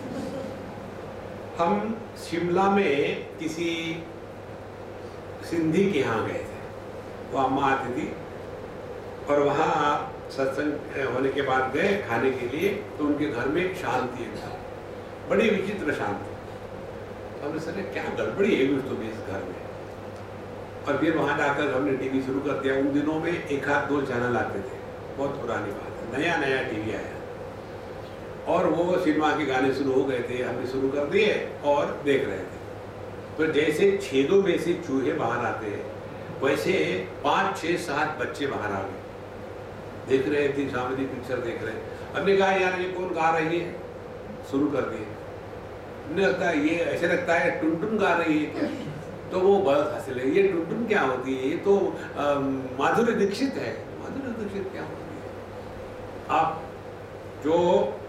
हम शिमला में किसी सिंधी के यहाँ गए थे, वो अम्मा आती थी, और वहाँ सत्संग होने के बाद गए खाने के लिए, तो उनके घर में शांति था, बड़ी विचित्र शांति। हमने सोचा क्या गड़बड़ी है कुछ तो भी इस घर में। और फिर वहाँ जाकर हमने टीवी शुरू कर दिया। उन दिनों में एक हाथ दो चैनल आते थे, बहुत पुरानी बात है, नया नया टीवी आया, और वो सिनेमा के गाने शुरू हो गए थे। हमने शुरू कर दिए और देख रहे थे। तो जैसे छेदों में से चूहे बाहर आते हैं वैसे पाँच छः सात बच्चे बाहर आ गए, देख रहे थे, सामने पिक्चर देख रहे। हमने कहा यार ये कौन गा रही है, शुरू कर दिए। हमने लगता है ये ऐसे लगता है टुनटुन गा रही है क्या, तो वो बहुत हंस रहे, ये टुनटुन क्या होती है, ये तो माधुरी दीक्षित है। माधुरी दीक्षित क्या होती है। अब जो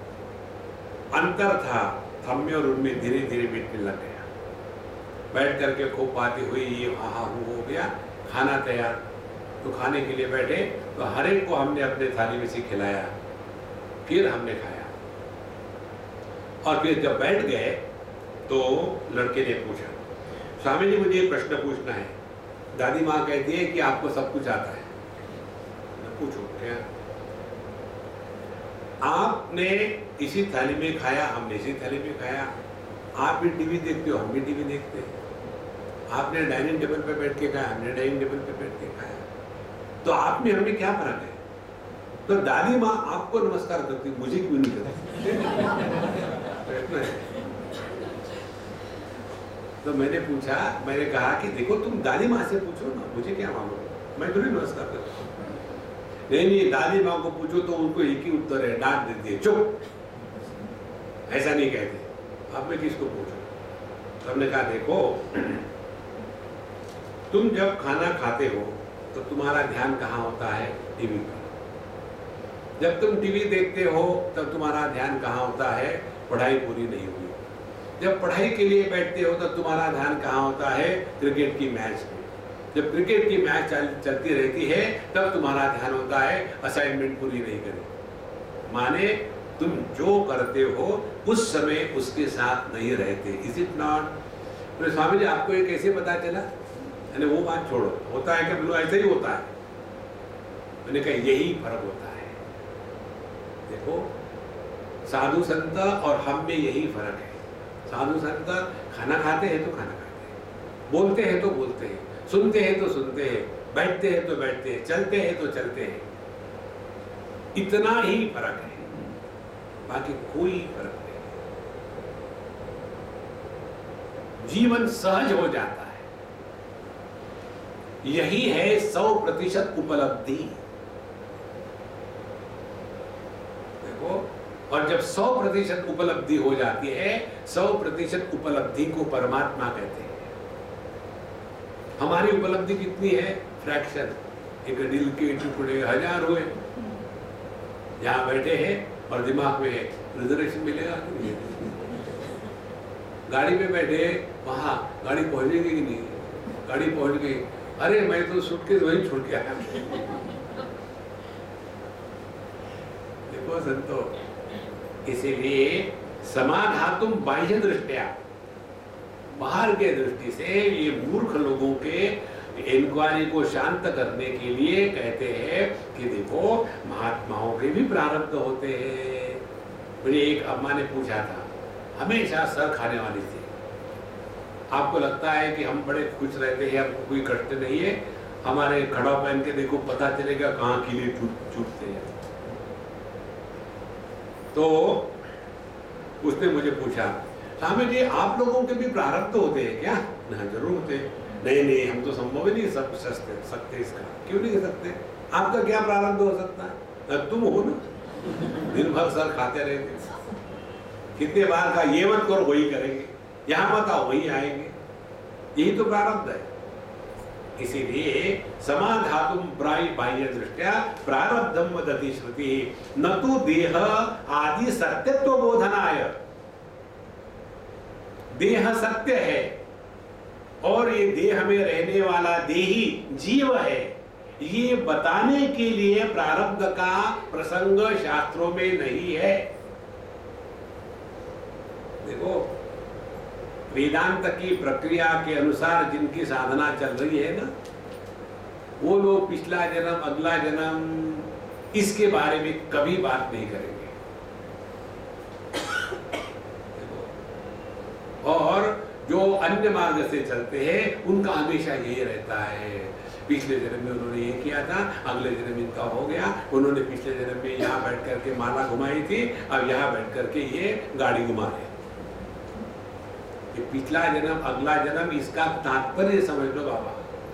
अंतर था हम में और उनमें धीरे धीरे मिटने लग गया। बैठ करके खूब बातें हुई, ये हाँ हो गया, खाना तैयार। तो खाने के लिए बैठे तो हर एक को हमने अपने थाली में से खिलाया, फिर हमने खाया। और फिर जब बैठ गए तो लड़के ने पूछा, स्वामी जी मुझे एक प्रश्न पूछना है। दादी माँ कहती है कि आपको सब कुछ आता है। पूछो क्या। आपने इसी थाली में खाया, हमने इसी थाली में खाया। आप भी टीवी देखते हो, हम भी टीवी देखते हैं। आपने डाइनिंग टेबल पे बैठ के खाया, हमने डाइनिंग टेबल पे बैठ के खाया। तो आप में हमें क्या फर्क है। तो दादी माँ आपको नमस्कार करती, मुझे क्यों नहीं करती। तो मैंने पूछा, मैंने कहा कि देखो तुम दादी माँ से पूछो ना, मुझे क्या मालूम, मैं थोड़ी नमस्कार करता हूँ। नहीं नहीं, दादी माँ को पूछो तो उनको एक ही उत्तर है, डांट देती है, चुप, ऐसा नहीं कहते। अब मैं किसको पूछूं। हमने कहा देखो, तुम जब खाना खाते हो तो तुम्हारा ध्यान कहाँ होता है, टीवी पर। जब तुम टीवी देखते हो तब तुम्हारा ध्यान कहाँ होता है, पढ़ाई पूरी नहीं हुई। जब पढ़ाई के लिए बैठते हो तब तुम्हारा ध्यान कहाँ होता है, क्रिकेट की मैच में। जब क्रिकेट की मैच चल, चलती रहती है तब तुम्हारा ध्यान होता है असाइनमेंट पूरी नहीं करी। माने तुम जो करते हो उस समय उसके साथ नहीं रहते। Is it not. तो स्वामी जी आपको ये कैसे पता चला। मैंने वो बात छोड़ो, होता है कि बोलो ऐसे ही होता है। मैंने कहा यही फर्क होता है। देखो साधु संत और हम में यही फर्क है। साधु संत खाना खाते हैं तो खाना खाते हैं, बोलते हैं तो बोलते हैं, सुनते हैं तो सुनते हैं, बैठते हैं तो बैठते हैं, चलते हैं तो चलते हैं। इतना ही फर्क है, बाकी कोई फर्क नहीं। जीवन सहज हो जाता है। यही है सौ प्रतिशत उपलब्धि। देखो, और जब सौ प्रतिशत उपलब्धि हो जाती है, सौ प्रतिशत उपलब्धि को परमात्मा कहते हैं। हमारी उपलब्धि कितनी है, फ्रैक्शन। एक दिल के टुकड़े हजार हुए, यहां बैठे हैं और दिमाग में रिजर्वेशन मिलेगा कि नहीं। गाड़ी में बैठे, वहां गाड़ी पहुंचेगी कि नहीं, गाड़ी पहुंच गई, अरे मैं तो सूटकेस वहीं छोड़ के आया। देखो संतो, इसीलिए समाधातुम बाह्य दृष्टिया, बाहर के दृष्टि से ये मूर्ख लोगों के इंक्वायरी को शांत करने के लिए कहते हैं कि देखो महात्माओं के भी प्रारब्ध होते हैं। मुझे एक अम्मा ने पूछा था, हमेशा सर खाने वाली थी। आपको लगता है कि हम बड़े खुश रहते हैं, हमको कोई कष्ट नहीं है। हमारे खड़ा पहन के देखो, पता चलेगा कहाँ कीले छूटते हैं। तो उसने मुझे पूछा, स्वामी जी आप लोगों के भी प्रारब्ध होते हैं क्या? नहीं, जरूर होते हैं। नहीं नहीं, हम तो संभव ही नहीं सब सकते सकते इसका। क्यों नहीं कर सकते? आपका क्या प्रारब्ध हो सकता है? तुम हो ना, दिन भर सर खाते रहेंगे, कितने बार का ये मत करो वही करेंगे, यहाँ मत आओ वही आएंगे, यही तो प्रारब्ध है। इसीलिए समाधातुम प्राय बाह्य दृष्टिया प्रारब्धम वदति श्रुति न तो देह आदि सत्यत्व बोधनाय। देह सत्य है और ये देह में रहने वाला देही जीव है, ये बताने के लिए प्रारब्ध का प्रसंग शास्त्रों में नहीं है। देखो, वेदांत की प्रक्रिया के अनुसार जिनकी साधना चल रही है ना, वो लोग पिछला जन्म अगला जन्म इसके बारे में कभी बात नहीं करेंगे। और जो अन्य मार्ग से चलते हैं उनका हमेशा यही रहता है, पिछले जन्म में उन्होंने ये किया था, अगले जन्म इनका हो गया, उन्होंने पिछले जन्म में यहाँ बैठ करके माला घुमाई थी, अब यहाँ बैठ करके ये गाड़ी घुमा रहे। पिछला जन्म अगला जन्म इसका तात्पर्य समझ लो बाबा।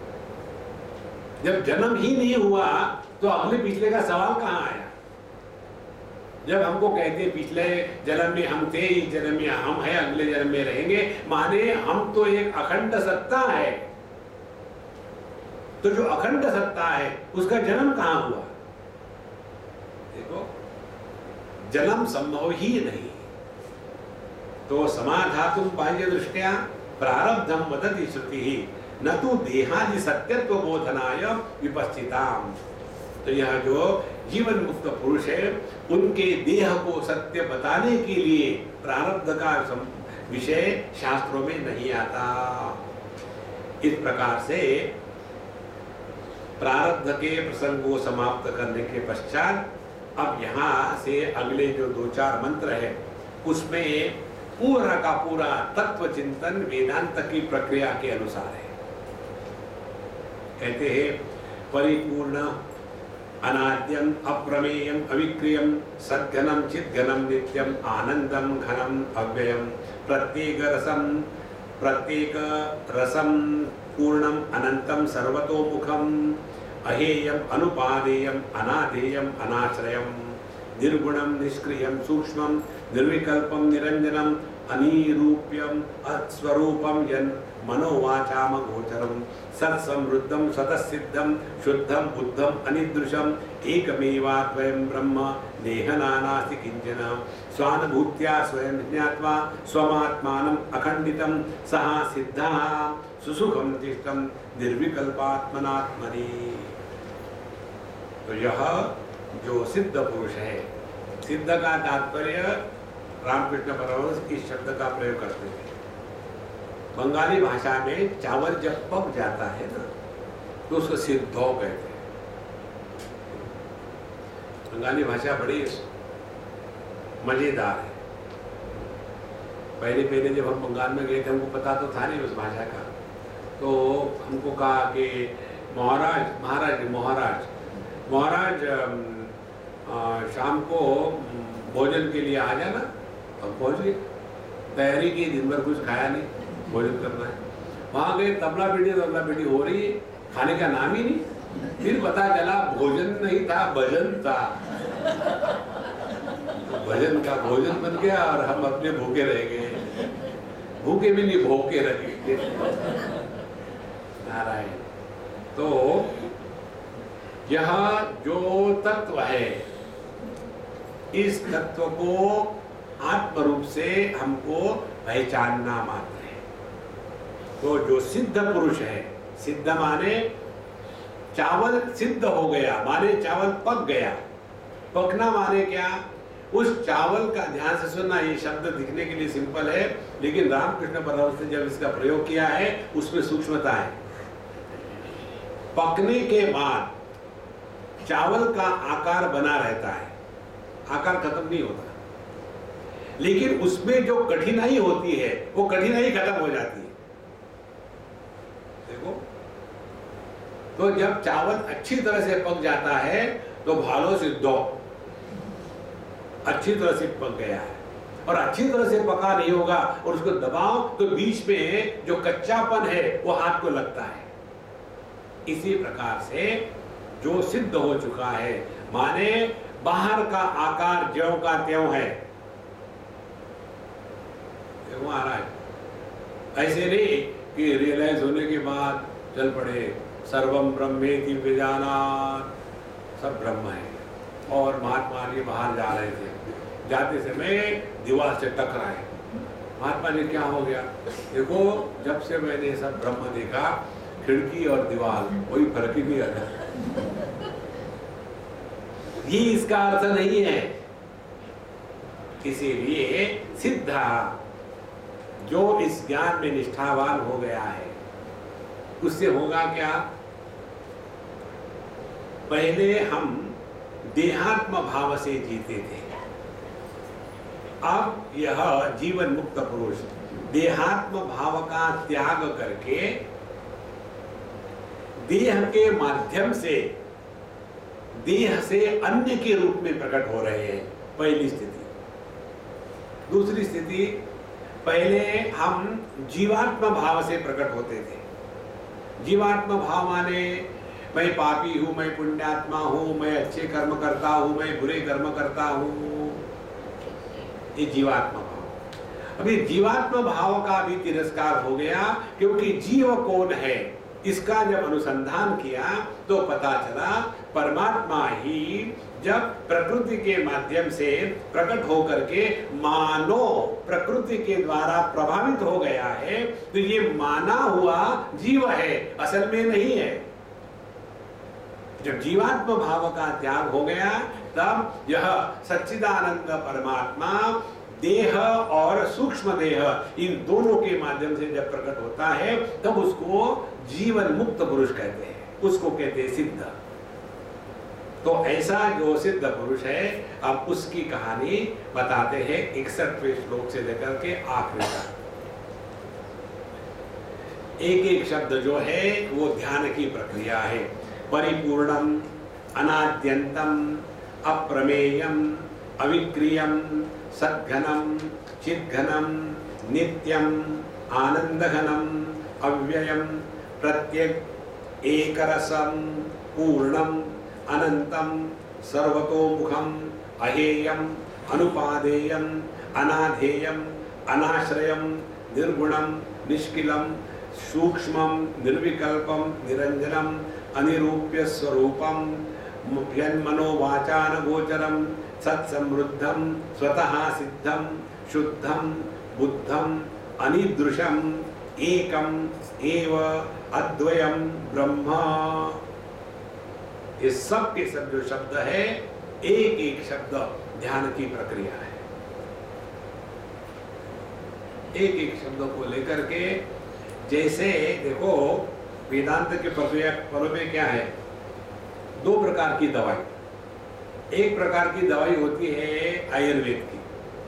जब जन्म ही नहीं हुआ तो अगले पिछले का सवाल कहाँ आया? जब हमको कहते पिछले जन्म में हम थे, इस जन्म में हम हैं, अगले जन्म में रहेंगे, माने हम तो एक अखंड सत्ता है। तो जो अखंड सत्ता है उसका जन्म कहाँ हुआ? देखो, जन्म संभव ही नहीं। तो समाधातुम बाह्य दृष्टिया प्रारब्धम वदति श्रुति न तो देहादि सत्यत्व बोधनाय विपस्थिताम। तो यह जो जीवन मुक्त पुरुष है उनके देह को सत्य बताने के लिए प्रारब्ध का विषय शास्त्रों में नहीं आता। इस प्रकार से प्रारब्ध के प्रसंग को समाप्त करने के पश्चात अब यहाँ से अगले जो दो चार मंत्र है उसमें पूरा का पूरा तत्व चिंतन वेदांत की प्रक्रिया के अनुसार है। कहते हैं परिपूर्ण अनाद्यम अप्रमेयम अविक्रियम सद्घनम चिद्घनम नित्यम आनंदम घनम अव्ययम प्रत्येक रसम प्रत्येक रसम पूर्णम अनंतम सर्वतोमुखम अहेयम अनुपादेयम अनाधेयम अनाश्रयम निर्गुणम निष्क्रियम सूक्ष्मम निर्विकल्पम निरंजनम अनिरूप्यम अस्वरूपम यन् मनोवाचाम गोचरम सत्समृद्धम स्वतःसिद्धम शुद्धम बुद्धम अनिदृशम एकमेवाद्वयं ब्रह्म नेहनानास्ति किंचन स्वानुभूत्या स्वयं ज्ञात्वा स्वमात्मानम् अखंडितं सः सिद्धः सुसुखं तिष्ठं निर्विकल्पात्मनात्मनि। तो यह जो सिद्ध पुरुष है, सिद्ध का तात्पर्य रामकृष्ण परमहंस इस शब्द का प्रयोग करते हैं। बंगाली भाषा में चावल जब पक जाता है ना तो उसको सिद्धो कहते हैं। बंगाली भाषा बड़ी मजेदार है। पहले पहले जब हम बंगाल में गए थे हमको पता तो था नहीं उस भाषा का, तो हमको कहा कि महाराज महाराज महाराज महाराज शाम को भोजन के लिए आ जाना। अब पहुंच गए, तैयारी की, दिन भर कुछ खाया नहीं, भोजन करना है। वहाँ गए, तबला पीटी तबला पीटी हो रही है, खाने का नाम ही नहीं। फिर पता चला भोजन नहीं था, भजन था। तो भजन का भोजन बन गया और हम अपने भूखे रह गए। भूखे भी नहीं, भूखे रह गए। नारायण। तो यह जो तत्व है, इस तत्व को आत्म रूप से हमको पहचानना मात्र है। तो जो सिद्ध पुरुष है, सिद्ध माने चावल सिद्ध हो गया, माने चावल पक गया। पकना माने क्या? उस चावल का, ध्यान से सुनना, ये शब्द दिखने के लिए सिंपल है लेकिन रामकृष्ण परमहंस ने जब इसका प्रयोग किया है उसमें सूक्ष्मता है। पकने के बाद चावल का आकार बना रहता है, आकार खत्म नहीं होता, लेकिन उसमें जो कठिनाई होती है वो कठिनाई खत्म हो जाती है। देखो, तो जब चावल अच्छी तरह से पक जाता है तो भालो सिद्धो, अच्छी तरह से पक गया है। और अच्छी तरह से पका नहीं होगा और उसको दबाओ तो बीच में जो कच्चापन है वो हाथ को लगता है। इसी प्रकार से जो सिद्ध हो चुका है, माने बाहर का आकार ज्यों का त्यों है, क्यों आ रहा है, ऐसे नहीं कि रियलाइज होने के बाद चल पड़े सर्वम ब्रह्मेति विजानात, सब ब्रह्म है। और महात्मा जी बाहर जा रहे थे, जाते समय दीवार से टकराए। महात्मा जी क्या हो गया, देखो जब से मैंने सब ब्रह्म देखा, खिड़की और दीवार कोई फर्क ही नहीं आता। ये इसका अर्थ नहीं है। इसीलिए सिद्धा जो इस ज्ञान में निष्ठावान हो गया है, उससे होगा क्या, पहले हम देहात्म भाव से जीते थे, अब यह जीवन मुक्त पुरुष देहात्म भाव का त्याग करके देह के माध्यम से देह से अन्य के रूप में प्रकट हो रहे हैं। पहली स्थिति। दूसरी स्थिति, पहले हम जीवात्म भाव से प्रकट होते थे। जीवात्म भाव माने मैं पापी हूं, मैं पुण्यात्मा हूं, मैं अच्छे कर्म करता हूं, मैं बुरे कर्म करता हूं, ये जीवात्म भाव। अभी जीवात्म भाव का भी तिरस्कार हो गया, क्योंकि जीव कौन है इसका जब अनुसंधान किया तो पता चला परमात्मा ही जब प्रकृति के माध्यम से प्रकट होकर के मानो प्रकृति के द्वारा प्रभावित हो गया है, तो ये माना हुआ जीव है, असल में नहीं है। जब जीवात्म भाव का त्याग हो गया, तब यह सच्चिदानंद परमात्मा देह और सूक्ष्म देह इन दोनों के माध्यम से जब प्रकट होता है, तब उसको जीवन मुक्त पुरुष कहते हैं, उसको कहते हैं सिद्ध। तो ऐसा जो सिद्ध पुरुष है, अब उसकी कहानी बताते हैं इकसठवें श्लोक से लेकर के आखिरी तक। एक एक शब्द जो है वो ध्यान की प्रक्रिया है। परिपूर्णम, अनाद्यंतम, अप्रमेयम, अविक्रियम, सद्घनम, चिद्घनम, नित्यम, आनंदघनम, अव्ययम, प्रत्यक एकरसम, पूर्णम, अनंतम, सर्वतोमुखम, अहेयम, अनुपादेयम, अनाधेयम, अनाश्रयम, निर्गुणम, निष्किलम, सूक्ष्मम, निर्विकल्पम, निरंजनम, अनिरूप्य स्वरूपम, यन्मनोवाचान गोचरम, सत्समृद्धम, स्वतः सिद्धम, शुद्धम, बुद्धम, अनिदृशम, एकम एव अद्वयम ब्रह्म। ये सब के सब जो शब्द है, एक एक शब्द ध्यान की प्रक्रिया है। एक एक शब्दों को लेकर के, जैसे देखो वेदांत के प्रक्रिया पर्व में क्या है, दो प्रकार की दवाई। एक प्रकार की दवाई होती है आयुर्वेद की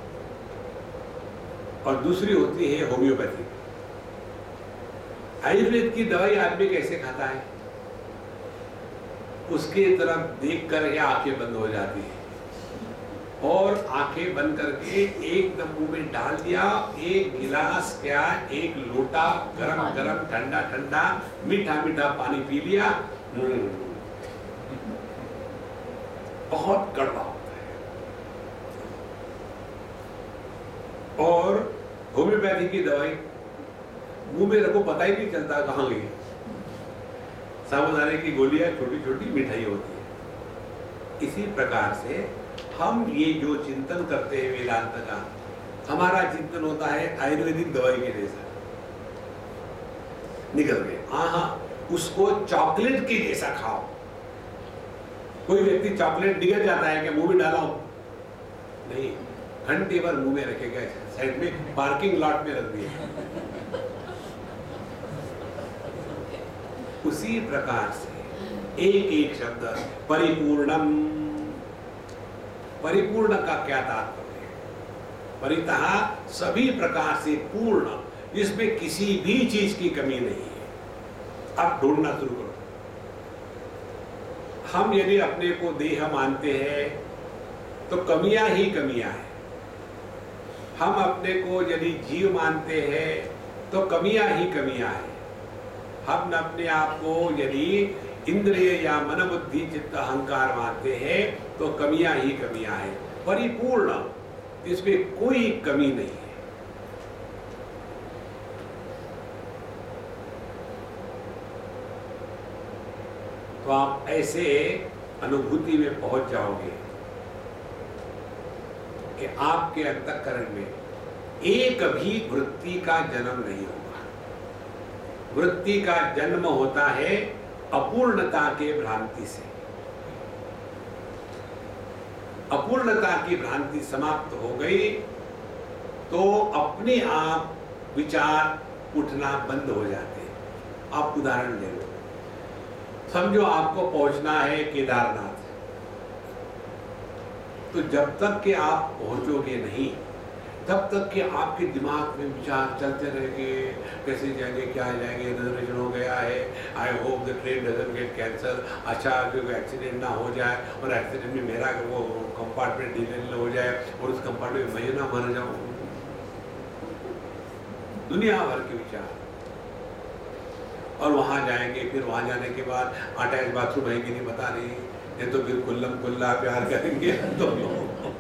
और दूसरी होती है होम्योपैथी। आयुर्वेद की दवाई आदमी कैसे खाता है, उसके तरफ देख कर ये आंखें बंद हो जाती है और आंखें बंद करके एकदम मुंह में डाल दिया, एक गिलास क्या एक लोटा गरम गरम ठंडा ठंडा मीठा मीठा पानी पी लिया, बहुत कड़वा होता है। और होम्योपैथी की दवाई मुंह में रखो, पता ही नहीं चलता कहां गई। साबुदाने की गोलियां छोटी छोटी मिठाई होती है। इसी प्रकार से हम ये जो चिंतन करते हैं वेदांत का, हमारा चिंतन होता है आयुर्वेदिक दवाई के जैसा। निकल गए हाँ, उसको चॉकलेट के जैसा खाओ। कोई व्यक्ति चॉकलेट निकल जाता है कि मुंह में डाला नहीं, घंटे भर मुंह में रखेगा, साइड में पार्किंग लॉट में रख दिया। उसी प्रकार से एक एक शब्द परिपूर्णम, परिपूर्ण का क्या तात्पर्य है? परितः सभी प्रकार से पूर्ण, जिसमें किसी भी चीज की कमी नहीं है। अब ढूंढना शुरू करो, हम यदि अपने को देह मानते हैं तो कमियां ही कमियां हैं। हम अपने को यदि जीव मानते हैं तो कमियां ही कमियां हैं। हम अपने आप को यदि इंद्रिय या मन बुद्धि चित्त अहंकार मानते हैं तो कमियां ही कमियां हैं। परिपूर्ण, इसमें कोई कमी नहीं है। तो आप ऐसे अनुभूति में पहुंच जाओगे कि आपके अंतःकरण में एक भी वृत्ति का जन्म नहीं होगा। वृत्ति का जन्म होता है अपूर्णता के भ्रांति से। अपूर्णता की भ्रांति समाप्त हो गई तो अपने आप विचार उठना बंद हो जाते हैं। आप उदाहरण ले लो, समझो आपको पहुंचना है केदारनाथ, तो जब तक कि आप पहुंचोगे नहीं तब तक कि आपके दिमाग में विचार चलते रहेंगे, कैसे जाएंगे, क्या जाएंगे, रिजर्वेशन हो गया है, I hope the train doesn't get cancel, अच्छा क्योंकि एक्सीडेंट ना हो जाए और एक्सीडेंट में मेरा वो कंपार्टमेंट डिले हो जाए और उस कंपार्टमेंट में मैं ना मर जाऊं। दुनिया भर के विचार। और वहां जाएंगे, फिर वहां जाने के बाद अटैच बाथरूम है कि नहीं पता नहीं, ये तो फिर कुल्लम कुल्ला प्यार करेंगे तो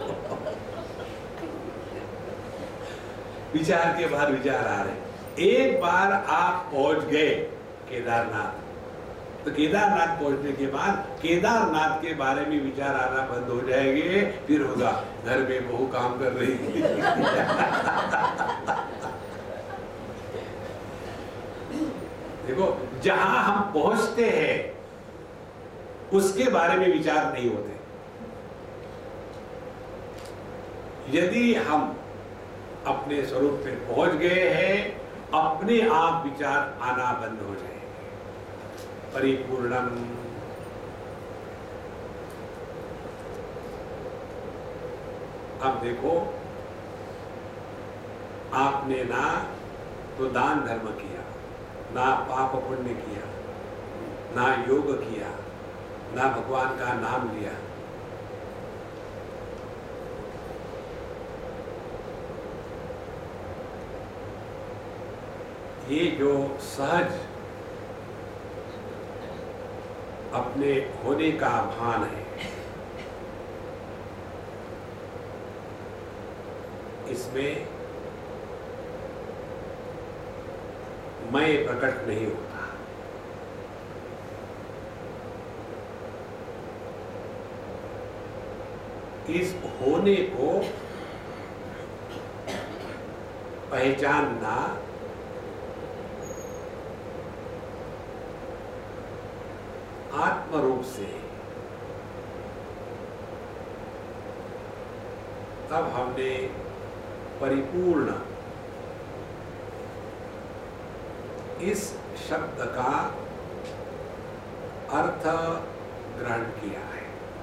विचार के बाद विचार आ रहे। एक बार आप पहुंच गए केदारनाथ, तो केदारनाथ पहुंचने के बाद केदारनाथ के बारे में विचार आना बंद हो जाएंगे। फिर होगा घर में बहू काम कर रही देखो, जहां हम पहुंचते हैं उसके बारे में विचार नहीं होते। यदि हम अपने स्वरूप पे पहुंच गए हैं, अपने आप विचार आना बंद हो जाएंगे। परिपूर्णम। अब देखो, आपने ना तो दान धर्म किया, ना पाप पुण्य किया, ना योग किया, ना भगवान का नाम लिया। ये जो सहज अपने होने का भान है, इसमें मैं प्रकट नहीं होता। इस होने को पहचानना आत्म रूप से, तब हमने परिपूर्ण इस शब्द का अर्थ ग्रहण किया है।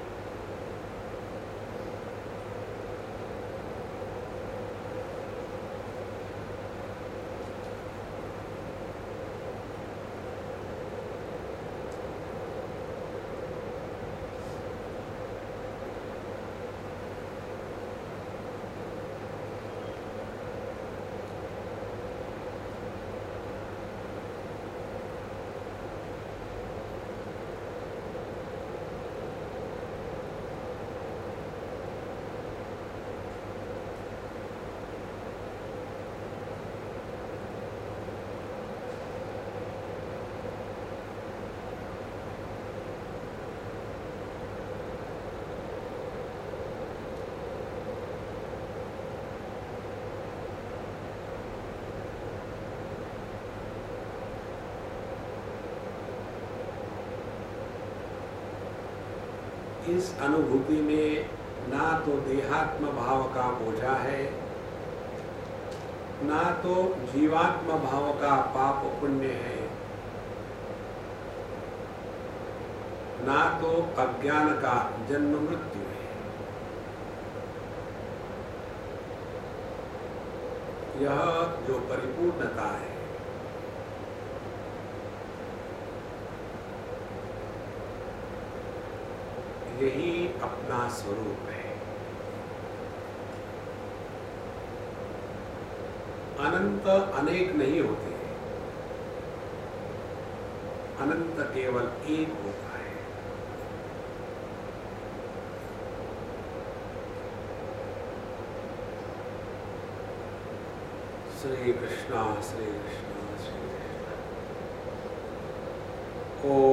इस अनुभूति में ना तो देहात्म भाव का बोझा है, ना तो जीवात्म भाव का पाप पुण्य है, ना तो अज्ञान का जन्म मृत्यु है। यह जो परिपूर्णता है, यही अपना स्वरूप है। अनंत अनेक नहीं होते, अनंत केवल एक होता है। श्री कृष्णा श्री कृष्णा श्री कृष्णा। ओ